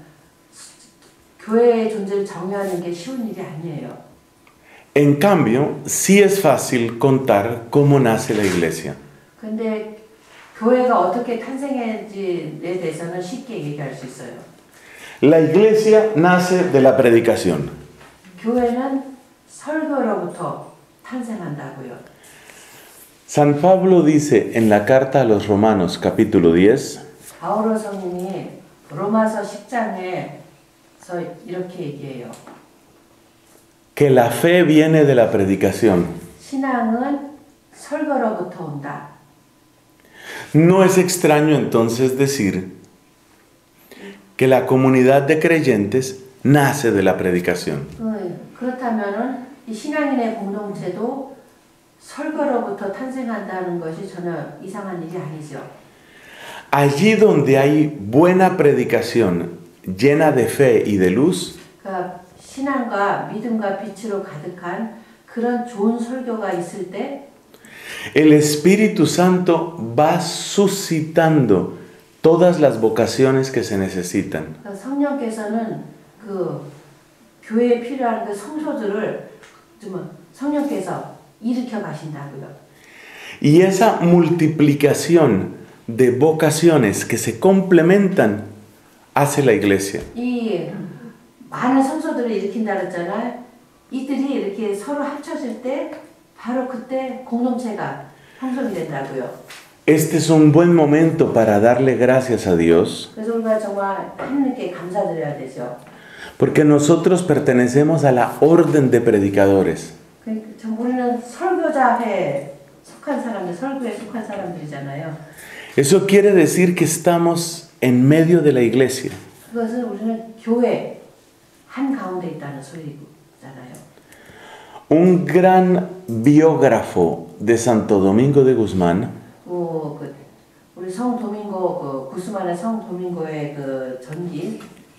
교회의 존재를 정의하는 게 쉬운 일이 아니에요. En cambio, sí es fácil contar cómo nace la iglesia. 근데 교회가 어떻게 탄생했는지에 대해서는 쉽게 얘기할 수 있어요. La iglesia nace de la predicación. 교회는 설교로부터 탄생한다고요. San Pablo dice en la carta a los Romanos, capítulo diez, 바오로 성령이 로마서 십 장에서 이렇게 얘기해요. que la fe viene de la predicación. 신앙은 설교로부터 온다. No es extraño entonces decir que la comunidad de creyentes nace de la predicación. 어, 그렇다면은 이 신앙인의 공동체도 설교로부터 탄생한다는 것이 전혀 이상한 일이 아니죠. Allí donde hay buena predicación llena de fe y de luz, 그러니까 신앙과 믿음과 빛으로 가득한 그런 좋은 설교가 있을 때 el Espíritu Santo va suscitando todas las vocaciones que se necesitan. 그러니까 성령께서는 그 교회에 필요한 그 성소들을 좀 성령께서 일으켜 가신다고요. Y esa multiplicación de vocaciones que se complementan hace la iglesia. 이 많은 성소들을 일으킨다 그랬잖아요. 이들이 이렇게 서로 합쳐질 때 바로 그때 공동체가 형성이 된다고요. Este es un buen momento para darle gracias a Dios, 그래서 우리가 정말 하나님께 감사드려야 되죠. porque nosotros pertenecemos a la orden de predicadores. 그러니까 우리는 설교자에 속한 사람들, 설교에 속한 사람들이잖아요. Eso quiere decir que estamos en medio de la iglesia. 그것은 우리는 교회 한 가운데 있다는 소리잖아요. Un gran biógrafo de Santo Domingo de Guzmán, 어, 그 우리 성 도밍고 그 구스만의 성 도밍고의 그 전기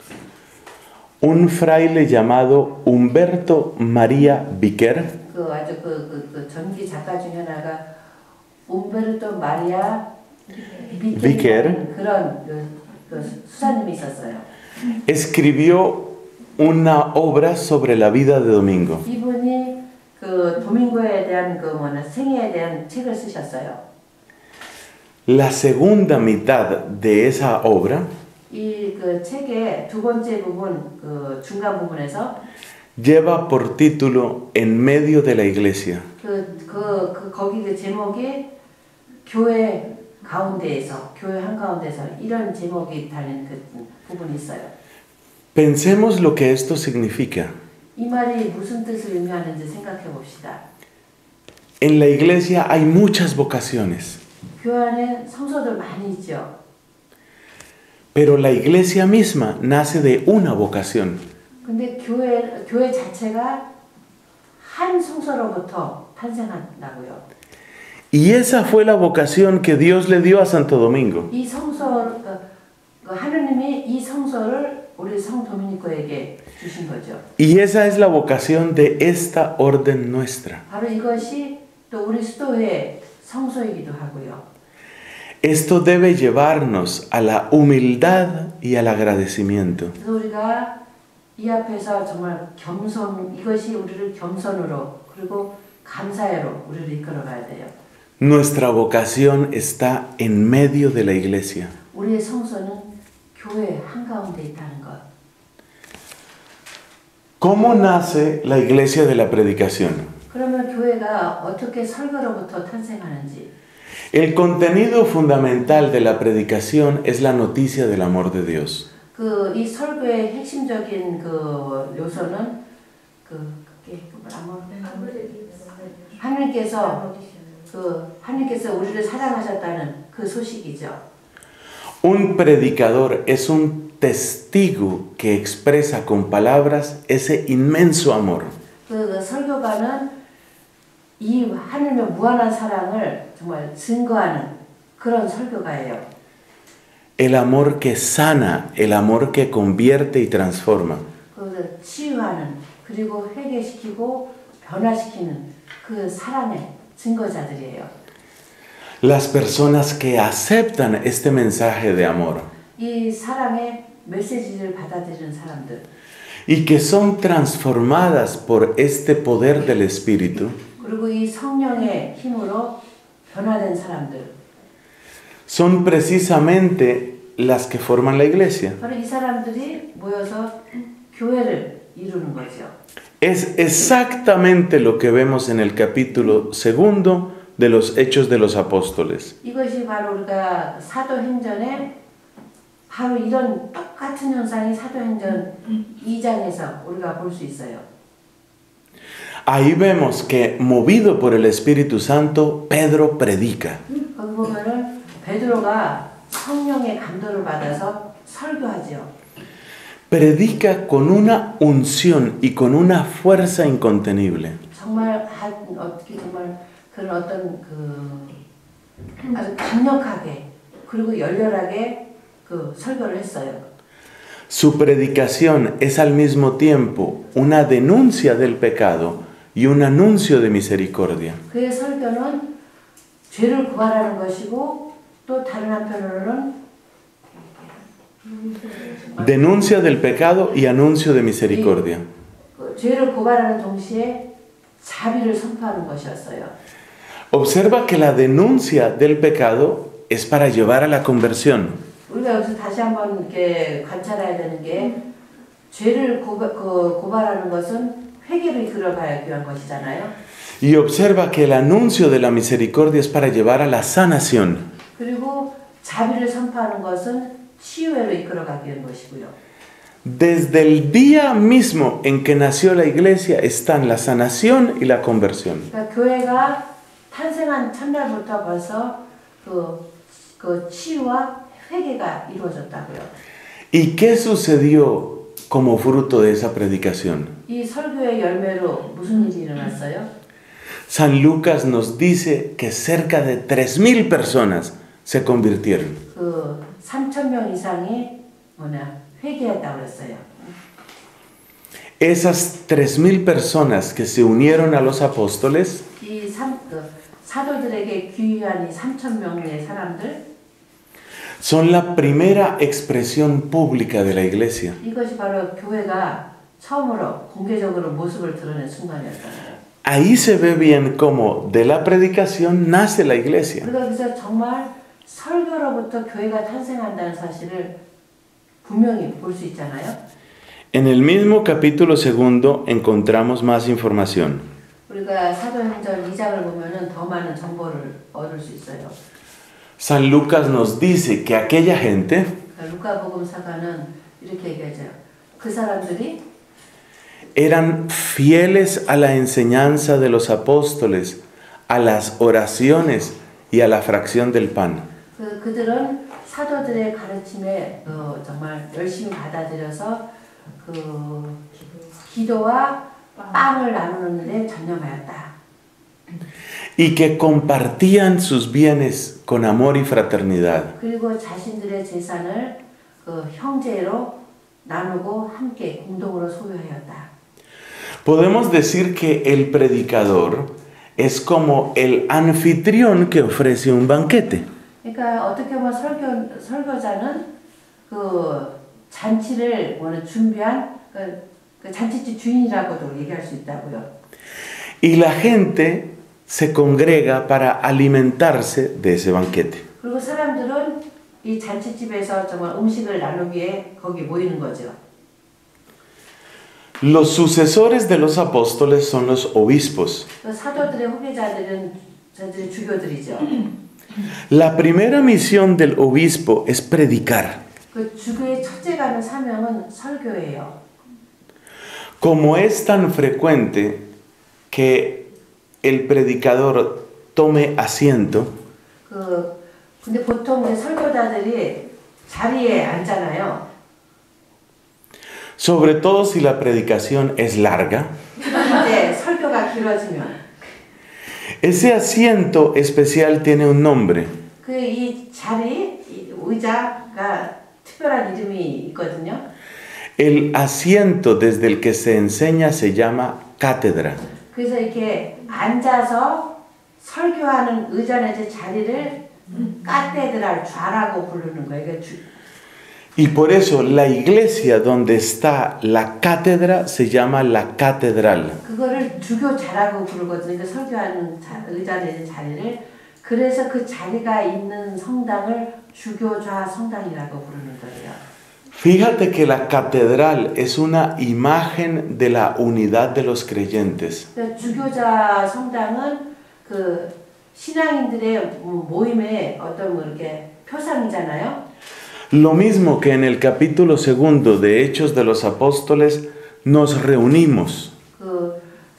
un fraile llamado Humberto María Viquer, 그 아주 그, 그, 그 전기 작가 중에 하나가 움베르토 마리아 비케르 그런 그, 그 수사님이 있었어요. escribió una obra sobre la vida de Domingo. 이분이 그 도밍고에 대한 그 뭐냐 생애에 대한 책을 쓰셨어요. La segunda mitad de esa obra 이 그 책의 두 번째 부분 그 중간 부분에서 lleva por título En medio de la iglesia. 그, 그, 그 거기 그 제목이 교회 가운데에서 교회 한 가운데서 이런 제목이 달린 그 부분이 있어요. Pensemos lo que esto significa. 이 말이 무슨 뜻을 의미하는지 생각해 봅시다. En la iglesia hay muchas vocaciones, 교회 안에 성소들 많이 있죠. pero la iglesia misma nace de una vocación. 근데 교회 교회 자체가 한 성소로부터 탄생한다고요. Y esa fue la vocación que Dios le dio a Santo Domingo. 이 성소 그 하느님이 이 성소를 우리 성 도미니코에게 주신 거죠. Y esa es la vocación de esta orden nuestra. 바로 이것이 또 우리 수도회 성소이기도 하고요. Esto debe llevarnos a la humildad y al agradecimiento. 그래서 우리가 이 앞에서 정말 겸손 이것이 우리를 겸손으로 그리고 감사회로 우리를 이끌어가야 돼요. Nuestra vocación está en medio de la iglesia. 우리의 성소는 교회 한가운데 있다는 것. ¿Cómo nace la iglesia de la predicación? 그러면 교회가 어떻게 설교로부터 탄생하는지. El contenido fundamental de la predicación es la noticia del amor de Dios. 그 이 설교의 핵심적인 그 요소는 그 그게 하나님께서 그 하나님께서 우리를 사랑하셨다는 그 소식이죠. Un predicador es un testigo que expresa con palabras ese inmenso amor. 그 설교가는 이 하나님의 무한한 사랑을 정말 증거하는 그런 설교가예요. El amor que sana, el amor que convierte y transforma. 그 치유하는 그리고 회개시키고 변화시키는 그 사랑의 증거자들이에요. Las personas que aceptan este mensaje de amor 이 사랑의 메시지를 받아들이는 사람들. y que son transformadas por este poder del Espíritu. 그리고 이 성령의 힘으로 변화된 사람들. Son precisamente las que forman la iglesia. 바로 이 사람들이 모여서 교회를 이루는 거죠. Es exactamente lo que vemos en el capítulo segundo de los Hechos de los Apóstoles. 이것이 바로 우리가 사도행전에 바로 이런 똑같은 현상이 사도행전 이 장에서 우리가 볼 수 있어요. Ahí vemos que, movido por el Espíritu Santo, Pedro predica. 거기 보면은 베드로가 성령의 감동을 받아서 설교하죠. Predica con una unción y con una fuerza incontenible. 정말 한 어떻게 정말 그런 어떤 그 아주 강력하게 그리고 열렬하게 그 설교를 했어요. Su predicación es al mismo tiempo una denuncia del pecado y un anuncio de misericordia. 그의 설교는 죄를 고발하는 것이고 또 다른 한편으로는 Denuncia del pecado y anuncio de misericordia. 그 죄를 고발하는 동시에 자비를 선포하는 것이었어요. Observa que la denuncia del pecado es para llevar a la conversión. 우리가 여기서 다시 한번 이렇게 관찰해야 되는 게 죄를 고발, 그, 고발하는 것은 회개로 이끌어가야 위한 것이잖아요. Y observa que el anuncio de la misericordia es para llevar a la sanación. 그리고 자비를 선포하는 것은 치유회로 이끌어가기 위한 것이고요. Desde el día mismo en que nació la iglesia están la sanación y la conversión. 그러니까 교회가 탄생한 첫날부터 벌써 그, 그 치유와 회개가 이루어졌다고요. ¿Y qué sucedió como fruto de esa predicación? 이 설교의 열매로 무슨 일이 일어났어요? San Lucas nos dice que cerca de tres mil personas se convirtieron. 그 삼천 명 이상이 뭐냐 회개했다고 그랬어요. Esas tres mil personas que se unieron a los apóstoles 이 삼, 그 사도들에게 귀한 이 삼천 명의 사람들 son la primera expresión pública de la iglesia. 이것이 바로 교회가 처음으로 공개적으로 모습을 드러낸 순간이었잖아요. Ahí se ve bien cómo de la predicación nace la iglesia. 우리가 그래서 정말 설교로부터 교회가 탄생한다는 사실을 분명히 볼 수 있잖아요. En el mismo capítulo segundo encontramos más información. 우리가 사도행전 이 장을 보면은 더 많은 정보를 얻을 수 있어요. San Lucas nos dice que aquella gente 루카복음사가는 이렇게 얘기하죠. 그 사람들이 eran fieles a la enseñanza de los apóstoles, a las oraciones y a la fracción del pan. 그, 그들은 사도들의 가르침에 어, 정말 열심히 받아들여서 그 기도와 빵을 나누는 데 전념하였다. Y que compartían sus bienes con amor y fraternidad. 그리고 자신들의 재산을 그 형제로 나누고 함께 공동으로 소유하였다. Podemos decir que el predicador es como el anfitrión que ofrece un banquete. 그러니까 어떻게 보면 설교 설교자는 그 잔치를 뭐는 준비한 그, 그 잔치집 주인이라고도 얘기할 수 있다고요. Y la gente se congrega para alimentarse de ese banquete. 그리고 사람들은 이 잔치집에서 정말 음식을 나누기 위해 거기 모이는 거죠. Los sucesores de los apóstoles son los obispos. 그 사도들의 후계자들은 저들의 주교들이죠. La primera misión del obispo es predicar. 그 주교의 첫째가 하는 사명은 설교예요. Como es tan frecuente que el predicador tome asiento, 그 근데 보통 이제 설교자들이 자리에 앉잖아요. sobre todo si la predicación es larga, 이제 설교가 길어지면 ese asiento especial tiene un nombre. 그 이 자리, 이 의자가 특별한 이름이 있거든요. El asiento desde el que se enseña se llama cátedra. 그래서 이렇게 앉아서 설교하는 의자 내지 자리를 카테드랄 좌라고 부르는 거예요. 그러니까 주, Y por eso la iglesia donde está la cátedra se llama la catedral. 그거를 주교자라고 부르거든요. 그러니까 설교하는 자, 의자 내지 자리를. 그래서 그 자리가 있는 성당을 주교좌 성당이라고 부르는 거예요. Fíjate que la catedral es una imagen de la unidad de los creyentes. 그러니까 주교자 성당은 그 신앙인들의 모임의 어떤 뭐 이렇게 표상이잖아요. Lo mismo que en el capítulo segundo de Hechos de los Apóstoles nos reunimos. 그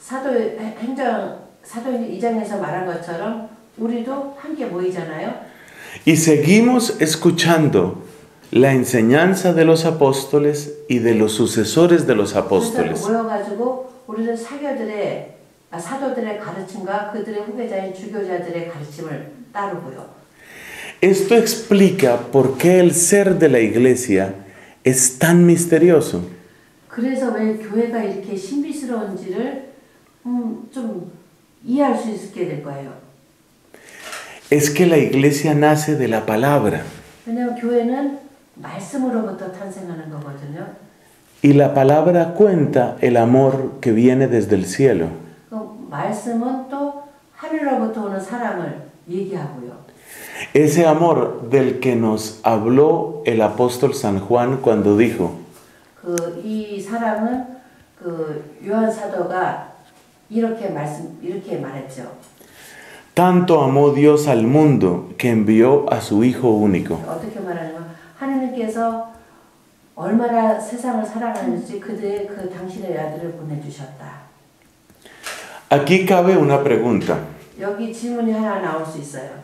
사도 행전 사도행전 이 장에서 말한 것처럼 우리도 함께 모이잖아요. Y seguimos escuchando la enseñanza de los apóstoles y de los sucesores de los apóstoles. 그래서 모여가지고 우리는 사교들의 아, 사도들의 가르침과 그들의 후계자인 주교자들의 가르침을 따르고요. Esto explica por qué el ser de la iglesia es tan misterioso. 그래서 왜 교회가 이렇게 신비스러운지를 음, 좀 이해할 수 있게 될 거예요. Es que la iglesia nace de la palabra. 왜냐하면 교회는 말씀으로부터 탄생하는 거거든요. Y la palabra cuenta el amor que viene desde el cielo. 그 말씀은 또 하늘로부터 오는 사랑을 얘기하고요. Ese amor del que nos habló el apóstol San Juan cuando dijo, 그 이 사랑은 그 요한 사도가 이렇게 말씀 이렇게 말했죠. tanto amó Dios al mundo que envió a su Hijo único. 어떻게 말하냐면 하느님께서 얼마나 세상을 사랑하는지 그들의 그 당신의 아들을 보내주셨다. Aquí cabe una pregunta. 여기 질문이 하나 나올 수 있어요.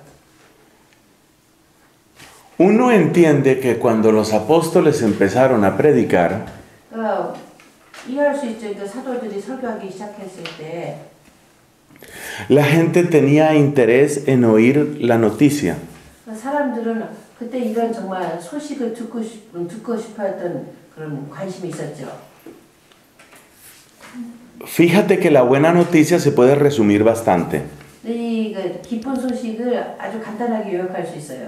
Uno entiende que cuando los apóstoles empezaron a predicar, 어, 이해할 수 있죠. 그 사도들이 설교하기 시작했을 때 la gente tenía interés en oír la noticia. 사람들은 그때 이런 정말 소식을 듣고 싶 듣고 싶어했던 그런 관심이 있었죠. Fíjate que la buena noticia se puede resumir bastante. 이 그 기쁜 소식을 아주 간단하게 요약할 수 있어요.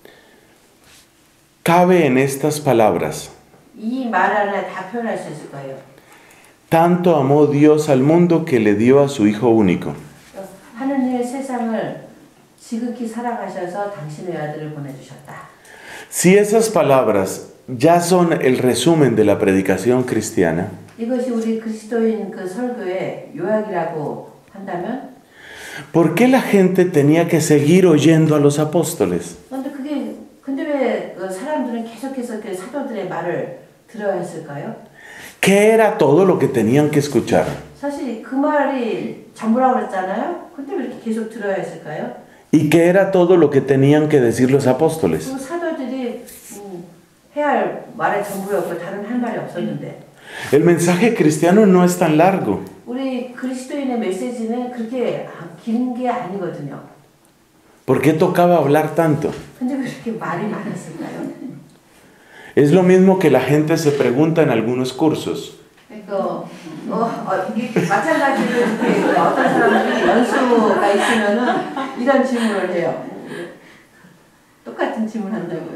Cabe en estas palabras. 이 말 안에 다 표현할 수 있을 거예요. Tanto amó Dios al mundo que le dio a su Hijo único. 하느님의 세상을 지극히 사랑하셔서 당신의 아들을 보내주셨다. Si esas palabras ya son el resumen de la predicación cristiana, 이것이 우리 그리스도인 그 설교의 요약이라고 한다면, ¿por qué la gente tenía que seguir oyendo a los apóstoles? 근데 그게 근데 왜 그 사람들은 계속해서 그 사도들의 말을 들어야 했을까요? ¿Qué era todo lo que tenían que escuchar? 사실 그 말이 전부라고 그랬잖아요. 근데 왜 이렇게 계속 들어야 했을까요? ¿Y qué era todo lo que tenían que decir los apóstoles? 그 사도들이 음, 해야 할 말의 전부였고 다른 할 말이 없었는데. El mensaje cristiano no es tan largo. 우리 그리스도인의 메시지는 그렇게 긴 게 아니거든요. ¿Por qué tocaba hablar tanto? 근데 왜 이렇게 말이 많았을까요? Es lo mismo que la gente se pregunta en algunos cursos. 그러니까 어, 어, 이게 마찬가지로 이렇게 어떤 사람들이 연수가 있으면은 이런 질문을 해요. 똑같은 질문한다고요.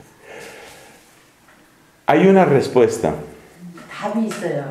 Hay una respuesta. 답이 있어요.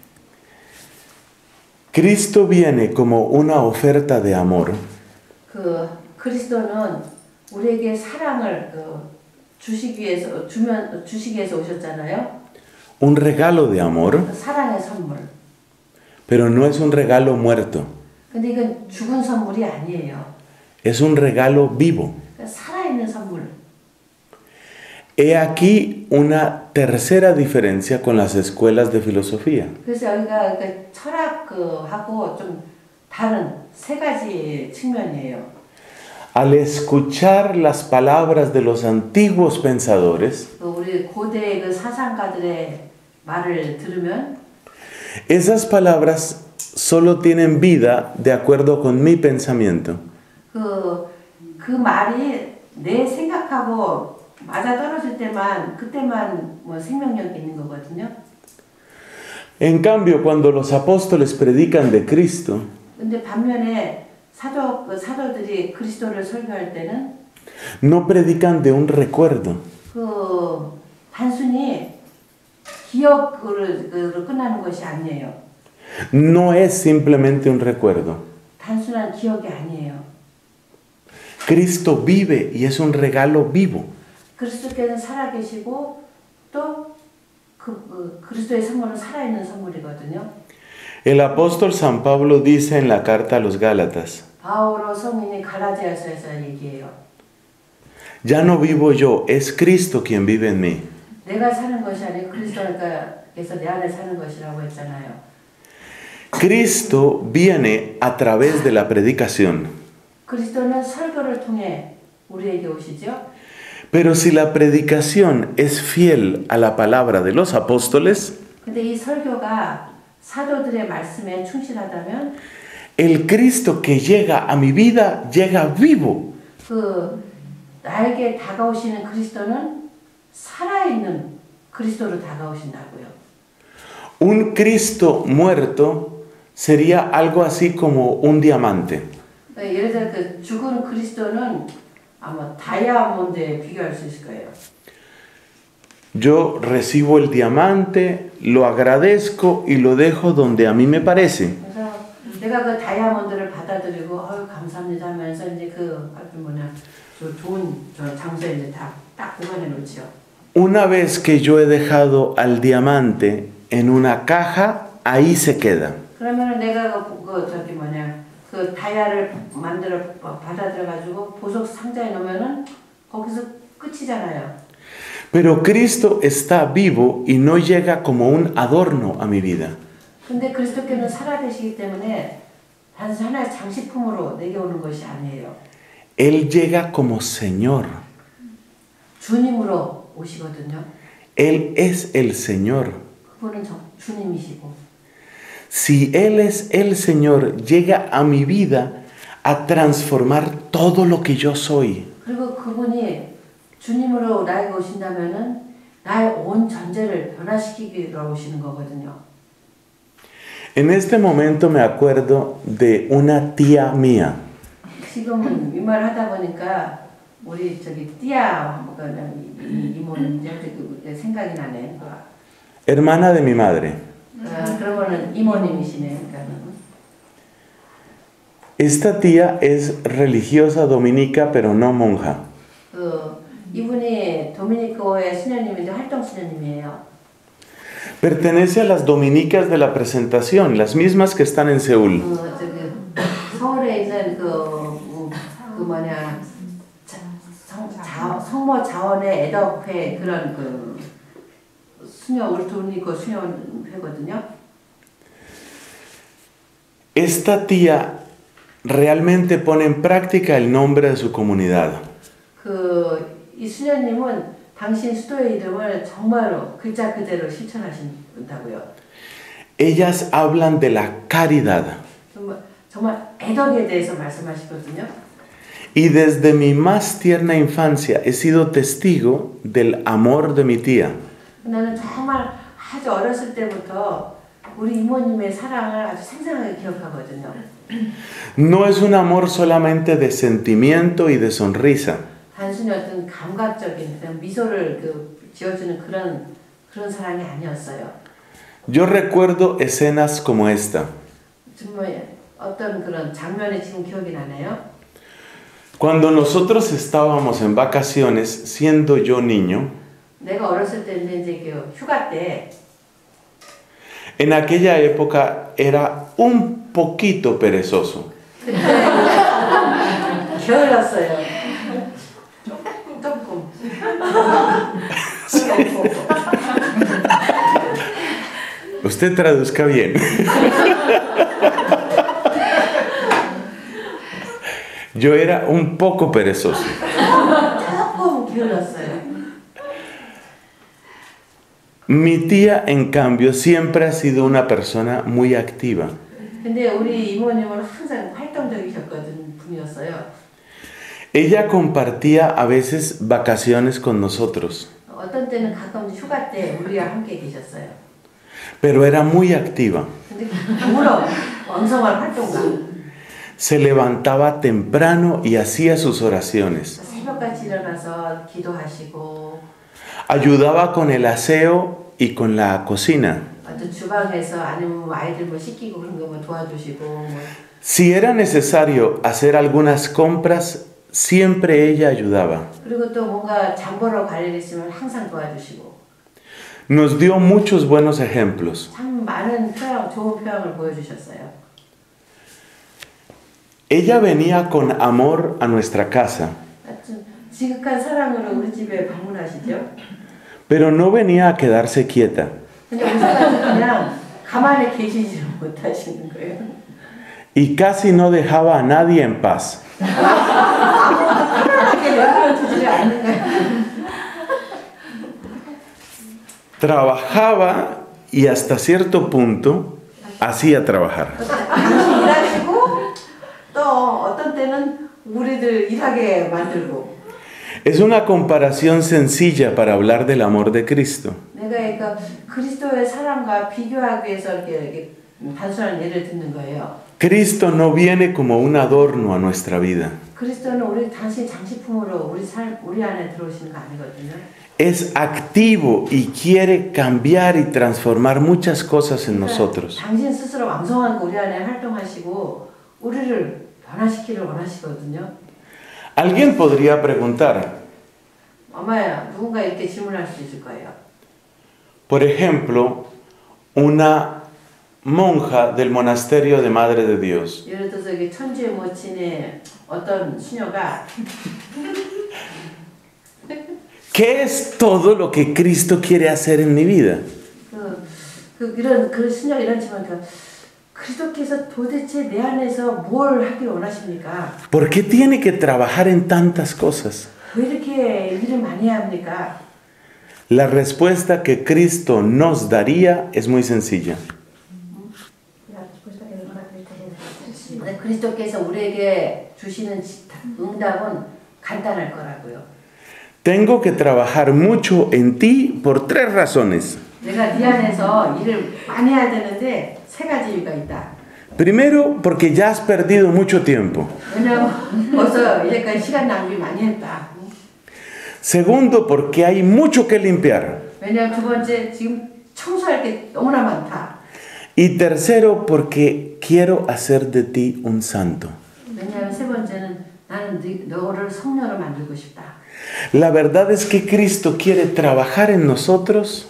Cristo viene como una oferta de amor. 그 그리스도는 우리에게 사랑을 그 주시기 위해서 주면 주시기 위해서 오셨잖아요. Un regalo de amor, 그 사랑의 선물. pero no es un regalo muerto. 근데 이건 죽은 선물이 아니에요. Es un regalo vivo. 그러니까 살아있는 선물. He aquí una tercera diferencia con las escuelas de filosofía. 그래서 여기가 그 철학 그하고 좀 다른 세 가지 측면이에요. Al escuchar las palabras de los antiguos pensadores, 그 우리 고대의 그 사상가들의 말을 들으면 esas palabras solo tienen vida de acuerdo con mi pensamiento. 그, 그 말이 내 생각하고 맞아 떨어질 때만 그때만 뭐 생명력이 있는 거거든요. En cambio, cuando los apóstoles predican de Cristo, 근데 반면에 사도 그 사도들이 그리스도를 설교할 때는 no predican de un recuerdo. 그 단순히 기억으로 끝나는 것이 아니에요. No es simplemente un recuerdo. 단순한 기억이 아니에요. Cristo vive y es un regalo vivo. 그리스도께서는 살아계시고 또 그, 그 그리스도의 선물은 살아있는 선물이거든요. El apóstol San Pablo dice en la carta a los Gálatas, 바오로 성인이 갈라디아서에서 얘기해요. ya no vivo yo, es Cristo quien vive en mí. 내가 사는 것이 아니고 그리스도께서 내 안에 사는 것이라고 했잖아요. Cristo viene a través de la predicación. 그리스도는 설교를 통해 우리에게 오시죠. Pero si la predicación es fiel a la palabra de los apóstoles, 근데 이 설교가 사도들의 말씀에 충실하다면 el Cristo que llega a mi vida llega vivo. 그 나에게 다가오시는 그리스도는 살아있는 그리스도로 다가오신다고요. Un Cristo muerto sería algo así como un diamante. 예를 들어 그 죽은 그리스도는 아마 다이아몬드에 비교할 수 있을 거예요. Yo recibo el diamante, lo agradezco y lo dejo donde a mí me parece. 그래서 내가 그 다이아몬드를 받아들이고 어유 감사합니다 하면서 이제 그 아주 뭐냐 저 좋은 저 장소에 이제 다 딱 보관해 놓지요. Una vez que yo he dejado al diamante en una caja, ahí se queda. 그러면은 내가 그, 그 저기 뭐냐 그 다이아를 만들어 받아들여 가지고 보석 상자에 넣으면은 거기서 끝이잖아요. Pero Cristo está vivo y no llega como un adorno a mi vida. 근데 그리스도께는 살아계시기 때문에 단순 하나의 장식품으로 내게 오는 것이 아니에요. Él llega como Señor. 주님으로 오시거든요. Él es el Señor. 그분은 저, 주님이시고. Si Él es el Señor, llega a mi vida a transformar todo lo que yo soy. 그리고 그분이 주님으로 나에게 오신다면은 나의 온 전제를 변화시키기로 오시는 거거든요. En este momento me acuerdo de una tía mía. 지금은 이 말 하다 보니까 우리 저기 띠아 이모는 이제 생각이 나네. Hermana de mi madre. 아, 그러면은 이모님이시네. Esta tía es religiosa dominica, pero no monja. 그 이분이 도미니코의 수녀님인데 활동 수녀님이에요. Pertenece a las dominicas de la presentación, las mismas que están en Seúl. 그 저기 서울에 있는 그, 그 뭐냐 성, 자, 성모 자원의 애덕회 그런 그 수녀 우리 도미니코 수녀회거든요. Esta tía realmente pone en práctica el nombre de su comunidad. 그 이 수녀님은 당신 수도의 이름을 정말로 글자 그대로 실천하신다고요. Ellas hablan de la caridad. 정말, 정말 애덕에 대해서 말씀하시거든요. Y desde mi más tierna infancia he sido testigo del amor de mi tía. 나는 정말 아주 어렸을 때부터 우리 이모님의 사랑을 아주 생생하게 기억하거든요. No es un amor solamente de sentimiento y de sonrisa. 단순히 어떤 감각적인 그냥 미소를 그 지어주는 그런 그런 사랑이 아니었어요. Yo recuerdo escenas como esta. 정말 어떤 그런 장면이 지금 기억이 나네요. Cuando nosotros estábamos en vacaciones, siendo yo niño, 내가 어렸을 때는 이제 그 휴가 때 en aquella época era un poquito perezoso. 그때 게을렀어요. 조금. Usted traduzca bien. Yo era un poco perezoso. 조금 게을렀어요. Mi tía, en cambio, siempre ha sido una persona muy activa. 근데 우리 이모님은 항상 활동적이셨거든 분이었어요. Ella compartía a veces vacaciones con nosotros, 어떤 때는 가끔 휴가 때 우리와 함께 계셨어요. pero era muy activa. 근데 물론 왕성한 활동가. Se levantaba temprano y hacía sus oraciones. 새벽같이 일어나서 기도하시고 Ayudaba con el aseo y con la cocina. 어떤 주방에서 아니면 아이들 뭐 씻기고 그런 거 뭐 도와주시고 뭐. Si era necesario hacer algunas compras, siempre ella ayudaba. 그리고 또 뭔가 장보러 갈 일 있으면 항상 도와주시고. Nos dio muchos buenos ejemplos. 참 많은 표현, 좋은 표현을 보여주셨어요. Ella venía con amor a nuestra casa, 하여튼 지극한 사랑으로 우리 집에 방문하시죠. pero no venía a quedarse quieta. 근데 오셔가지고 그냥 가만히 계시지 못하시는 거예요. Y casi no dejaba a nadie en paz. Trabajaba y hasta cierto punto hacía trabajar. Es una comparación sencilla para hablar del amor de Cristo. Cristo no viene como un adorno a nuestra vida. Es activo y quiere cambiar y transformar muchas cosas en nosotros. Alguien podría preguntar, por ejemplo, una monja del monasterio de Madre de Dios. ¿Qué es todo lo que Cristo quiere hacer en mi vida? ¿Por qué tiene que trabajar en tantas cosas? La respuesta que Cristo nos daría es muy sencilla. Tengo que trabajar mucho en ti por tres razones. Primero, porque ya has perdido mucho tiempo. Segundo, porque hay mucho que limpiar. Y tercero, porque quiero hacer de ti un santo. La verdad es que Cristo quiere trabajar en nosotros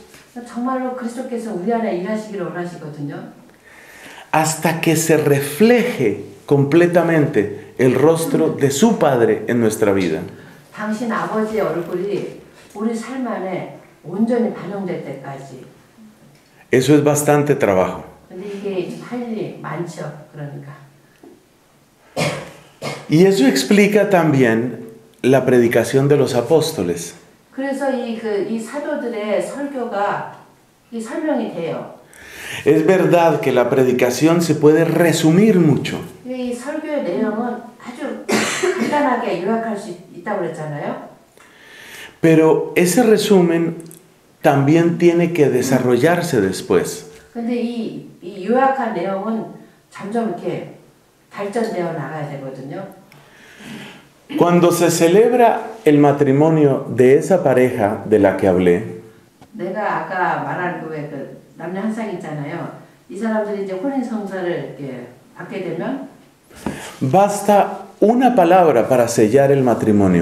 hasta que se refleje completamente el rostro de su Padre en nuestra vida. Eso es bastante trabajo. Y eso explica también la predicación de los apóstoles. Es verdad que la predicación se puede resumir mucho. Pero ese resumen también tiene que desarrollarse después. Cuando se celebra el matrimonio de esa pareja de la que hablé, basta una palabra para sellar el matrimonio.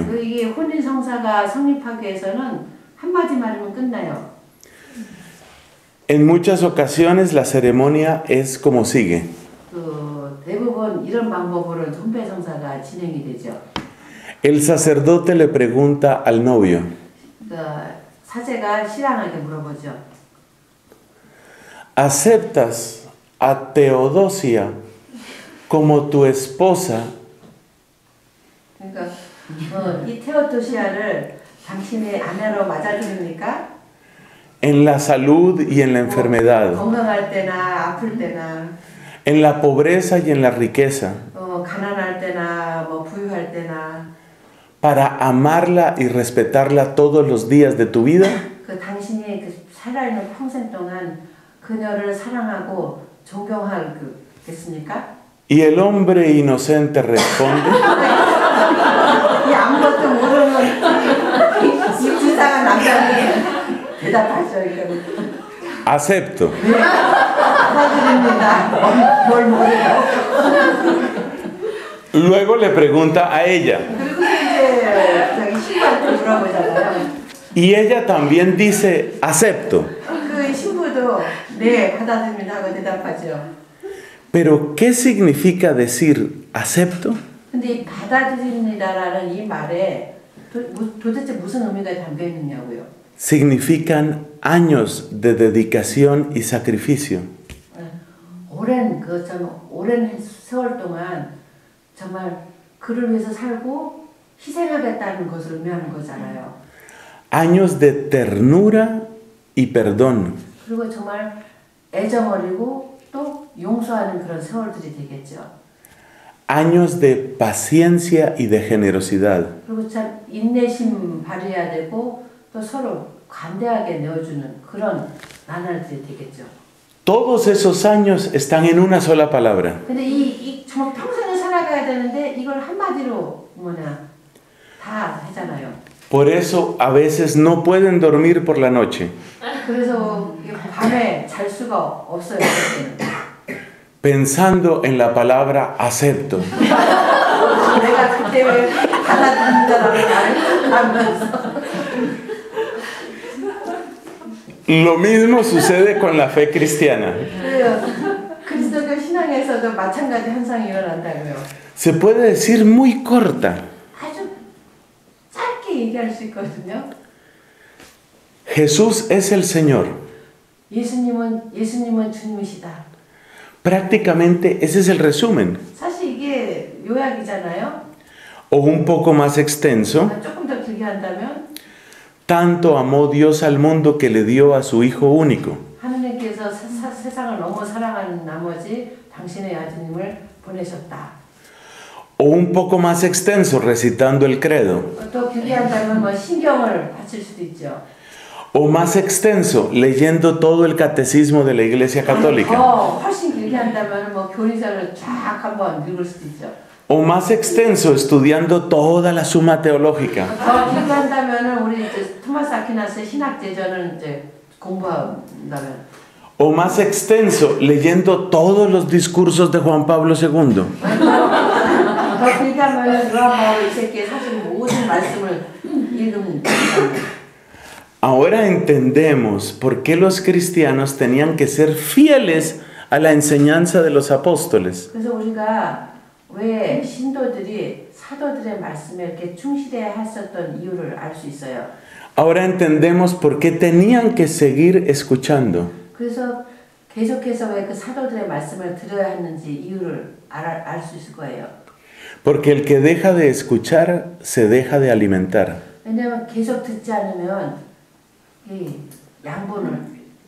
En muchas ocasiones la ceremonia es como sigue. El sacerdote le pregunta al novio: ¿aceptas a Teodosia como tu esposa? En la salud y en la enfermedad, en la pobreza y en la riqueza, para amarla y respetarla todos los días de tu vida. Y el hombre inocente responde: acepto. Luego le pregunta a ella. Y ella también dice: acepto. Pero ¿qué significa decir acepto? Significan años de dedicación y sacrificio. 오랜 그 참 오랜 세월 동안 정말 그를 위해서 살고 희생하겠다는 것을 의미하는 거잖아요. Años de ternura y perdón. 그리고 정말 애정 어리고 또 용서하는 그런 세월들이 되겠죠. Años de paciencia y de generosidad. 그리고 참 인내심 발휘해야 되고 또 서로 관대하게 내어주는 그런 나날들이 되겠죠. Todos esos años están en una sola palabra. 근데 이, 이 정말 평생을 살아가야 되는데 이걸 한마디로 뭐냐 다 하잖아요. Por eso a veces no pueden dormir por la noche. 그래서 밤에 잘 수가 없어요. Pensando en la palabra acepto. 내가 그때 왜 받아들인다라는 말을 하면서. Lo mismo sucede con la fe cristiana. 그리스도교 신앙에서도 마찬가지 현상이 일어난다고요. Se puede decir muy corta. 아주 짧게 얘기할 수 있거든요. Jesús es el Señor. 예수님은 예수님은 주님이시다. Prácticamente ese es el resumen. 사실 이게 요약이잖아요. O un poco más extenso. 조금 더 길게 한다면 Tanto amó Dios al mundo que le dio a su Hijo único. 하느님께서 사, 세상을 너무 사랑하는 나머지 당신의 아드님을 보내셨다. O un poco más extenso recitando el credo. 또 길게 한다면 뭐 신경을 바칠 수도 있죠. O más extenso leyendo todo el catecismo de la Iglesia Católica. 어, 훨씬 길게 한다면 뭐 교리서를 쫙 한번 읽을 수도 있죠. O más extenso estudiando toda la suma teológica. 더 길게 한다면 우리 이제 토마스 아퀴나스의 신학제전을 이제 공부한다면. O más extenso leyendo todos los discursos de Juan Pablo segundo. 더 길게 하면 요한 바울 이 새끼 사실 모든 말씀을 읽으면. Ahora entendemos por qué los cristianos tenían que ser fieles a la enseñanza de los apóstoles. 그래서 우리가 왜 신도들이 사도들의 말씀에 이렇게 충실해야 했었던 이유를 알 수 있어요. Ahora entendemos por qué tenían que seguir escuchando. 그래서 계속해서 왜 그 사도들의 말씀을 들어야 했는지 이유를 알 수 있을 거예요. Porque el que deja de escuchar se deja de alimentar. 왜냐하면 계속 듣지 않으면 이 양분을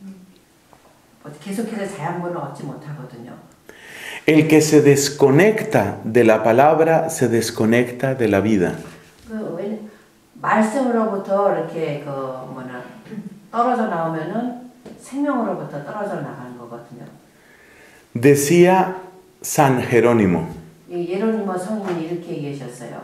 계속해서 자양분을 얻지 못하거든요. El que se desconecta de la palabra se desconecta de la vida. 그 말씀으로부터 이렇게 그 뭐나 떨어져 나오면은 생명으로부터 떨어져 나가는 거거든요. Decía San Jerónimo. 예로니모 성인이 이렇게 얘기하셨어요.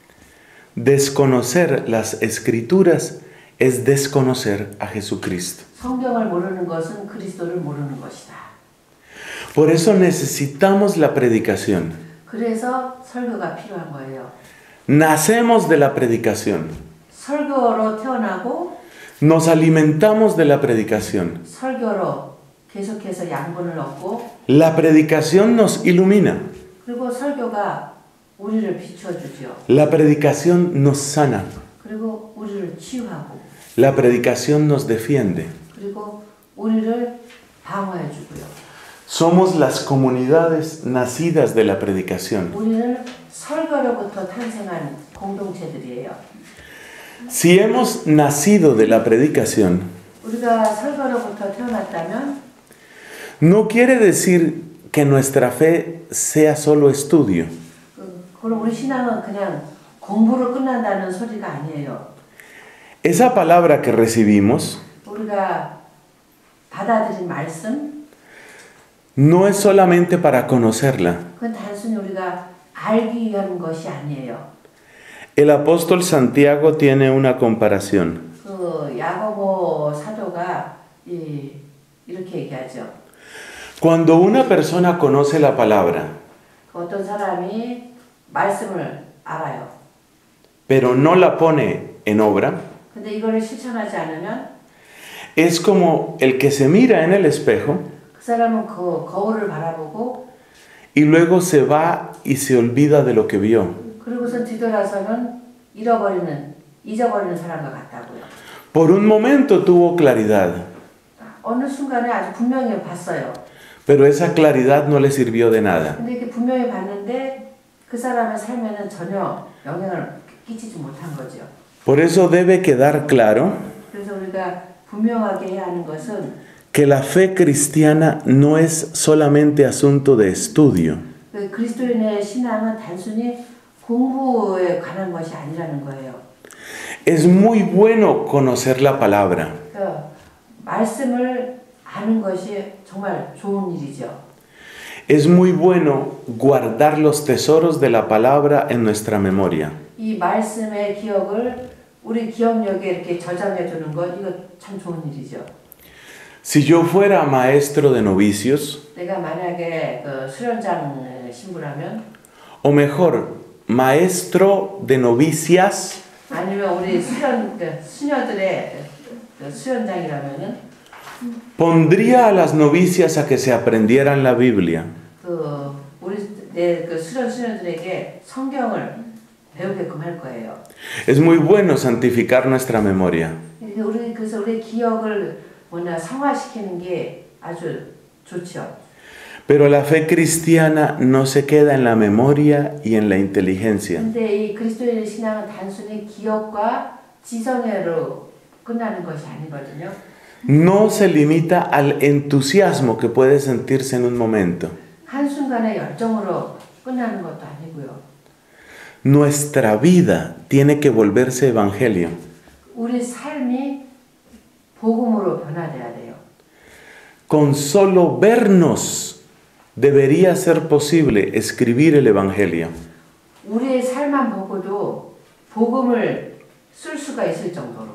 Desconocer las escrituras es desconocer a Jesucristo. 성경을 모르는 것은 그리스도를 모르는 것이다. Por eso necesitamos la predicación. 그래서 설교가 필요한 거예요. Nacemos de la predicación. 설교로 태어나고 Nos alimentamos de la predicación. 설교로 계속해서 양분을 얻고 La predicación nos ilumina. 그리고 설교가 우리를 비춰주죠. La predicación nos sana. 그리고 우리를 치유하고 La predicación nos defiende. 그리고 우리를 방어해 주고요. Somos las comunidades nacidas de la predicación. 우리는 설교로부터 탄생한 공동체들이에요. Si hemos nacido de la predicación, 우리가 설교로부터 태어났다면 no quiere decir que nuestra fe sea solo estudio. 그럼 우리 신앙은 그냥 공부로 끝난다는 소리가 아니에요. Esa palabra que recibimos 우리가 받아들인 말씀 no es solamente para conocerla. 그건 단순히 우리가 알기 위한 것이 아니에요. El apóstol Santiago tiene una comparación. 그 야고보 사도가 이, 이렇게 얘기하죠. Cuando una persona conoce la palabra, 어떤 사람이 말씀을 알아요. pero no la pone en obra, 근데 이거를 실천하지 않으면 es como el que se mira en el espejo 그 사람은 그 거울을 바라보고 y luego se va y se olvida de lo que vio. 그리고서 뒤돌아서는 잃어버리는, 잊어버리는 사람과 같다고요. Por un momento tuvo claridad, 어느 순간에 아주 분명히 봤어요. Pero esa claridad no le sirvió de nada. 근데 이렇게 분명히 봤는데 그 사람의 삶에는 전혀 영향을 끼치지 못한 거죠. Por eso debe quedar claro 그래서 우리가 분명하게 해야 하는 것은 que la fe cristiana no es solamente asunto de estudio. 그 그리스도인의 신앙은 단순히 공부에 관한 것이 아니라는 거예요. Es muy bueno conocer la palabra. 그러니까 말씀을 아는 것이 정말 좋은 일이죠. Es muy bueno guardar los tesoros de la palabra en nuestra memoria. 이 말씀의 기억을 우리 기억력에 이렇게 저장해 두는 것 이거 참 좋은 일이죠. Si yo fuera maestro de novicios, 내가 만약에 그 수련장 신부라면, o mejor, maestro de novicias, 아니면 우리 수련 그 수녀들의 그 수련장이라면은 pondría a las novicias a que se aprendieran la Biblia. 그 우리 내 그 수련 수녀들에게 성경을 배우게끔 할 거예요. Es muy bueno santificar nuestra memoria. 우리 그래서 우리 기억을 뭐냐 성화시키는 게 아주 좋죠. Pero la fe cristiana no se queda en la memoria y en la inteligencia. 근데 이 그리스도인의 신앙은 단순히 기억과 지성으로 끝나는 것이 아니거든요. No se limita al entusiasmo que puede sentirse en un momento. 한순간의 열정으로 끝나는 것도 아니고요. Nuestra vida tiene que volverse evangelio. 우리 삶이 복음으로 변화돼야 돼요. Con solo vernos debería ser posible escribir el evangelio. 우리의 삶만 보고도 복음을 쓸 수가 있을 정도로.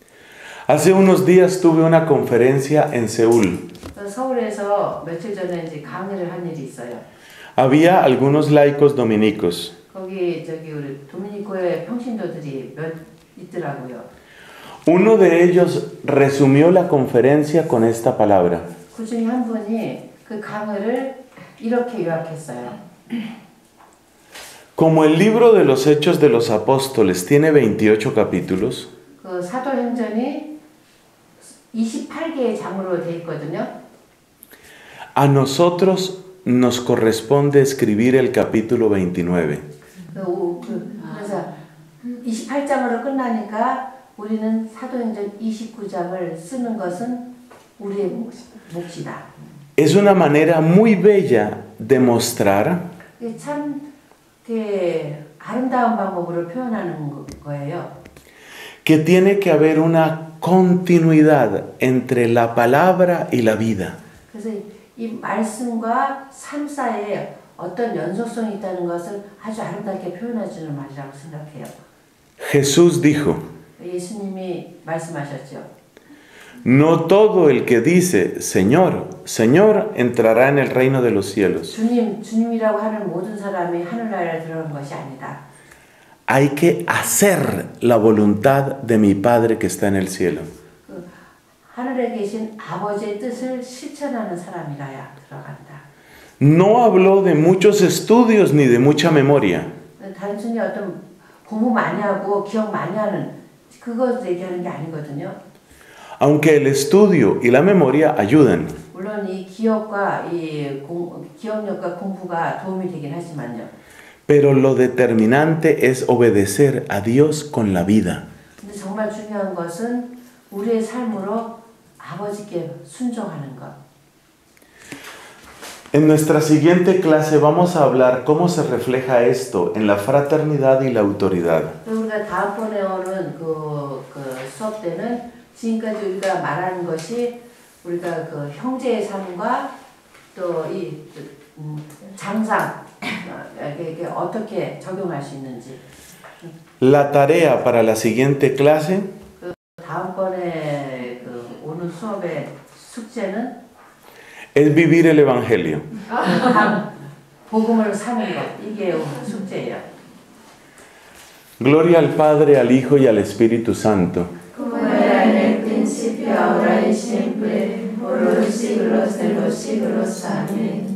Hace unos días tuve una conferencia en Seúl. 서울에서 며칠 전에 이제 강의를 한 일이 있어요. Había algunos laicos dominicos. 거기 저기 우리 도미니코의 평신도들이 몇 있더라고요. Uno de ellos resumió la conferencia con esta palabra. 그 중에 한 분이 그 강의를 이렇게 요약했어요. Como el libro de los Hechos de los Apóstoles tiene veintiocho capítulos, 그 사도행전이 이십팔 개의 장으로 돼 있거든요. a nosotros nos corresponde escribir el capítulo veintinueve. 그, 그, 그래서 이십팔 장으로 끝나니까 우리는 사도행전 이십구 장을 쓰는 것은 우리의 몫이다. Es una manera muy bella de mostrar 참 그 아름다운 방법으로 표현하는 거예요. que tiene que haber una continuidad entre la palabra y la vida. 그래서 이 말씀과 삶 사이에 어떤 연속성이 있다는 것을 아주 아름답게 표현해 주는 말이라고 생각해요. Jesús dijo, 예수님이 말씀하셨죠. no todo el que dice Señor, Señor entrará en el reino de los cielos. 주님, 주님이라고 하는 모든 사람이 하늘나라에 들어오는 것이 아니다. Hay que hacer la voluntad de mi Padre que está en el cielo. 그 하늘에 계신 아버지의 뜻을 실천하는 사람이라야 들어간다. No habló de muchos estudios ni de mucha memoria. 단순히 어떤 공부 많이 하고 기억 많이 하는 그것 얘기하는 게 아니거든요. Aunque el estudio y la memoria ayudan. 물론 이 기억과 이 공, 기억력과 공부가 도움이 되긴 하지만요. Pero lo determinante es obedecer a Dios con la vida. 근데 정말 중요한 것은 우리의 삶으로 아버지께 순종하는 것. En nuestra siguiente clase vamos a hablar cómo se refleja esto en la fraternidad y la autoridad. 우리가 다음번에 오는 그, 그 수업 때는 지금까지 우리가 말하는 것이 우리가 그 형제의 삶과 또 이 음, 장상 이게 어떻게 적용할 수 있는지. La tarea para la siguiente clase 그 다음번에 그 오는 수업의 숙제는 es vivir el evangelio. 복음을 사는 것 이게 오늘 숙제예요. Gloria al Padre, al Hijo y al Espíritu Santo. Como era en el principio, ahora y siempre, por los siglos de los siglos. Amén.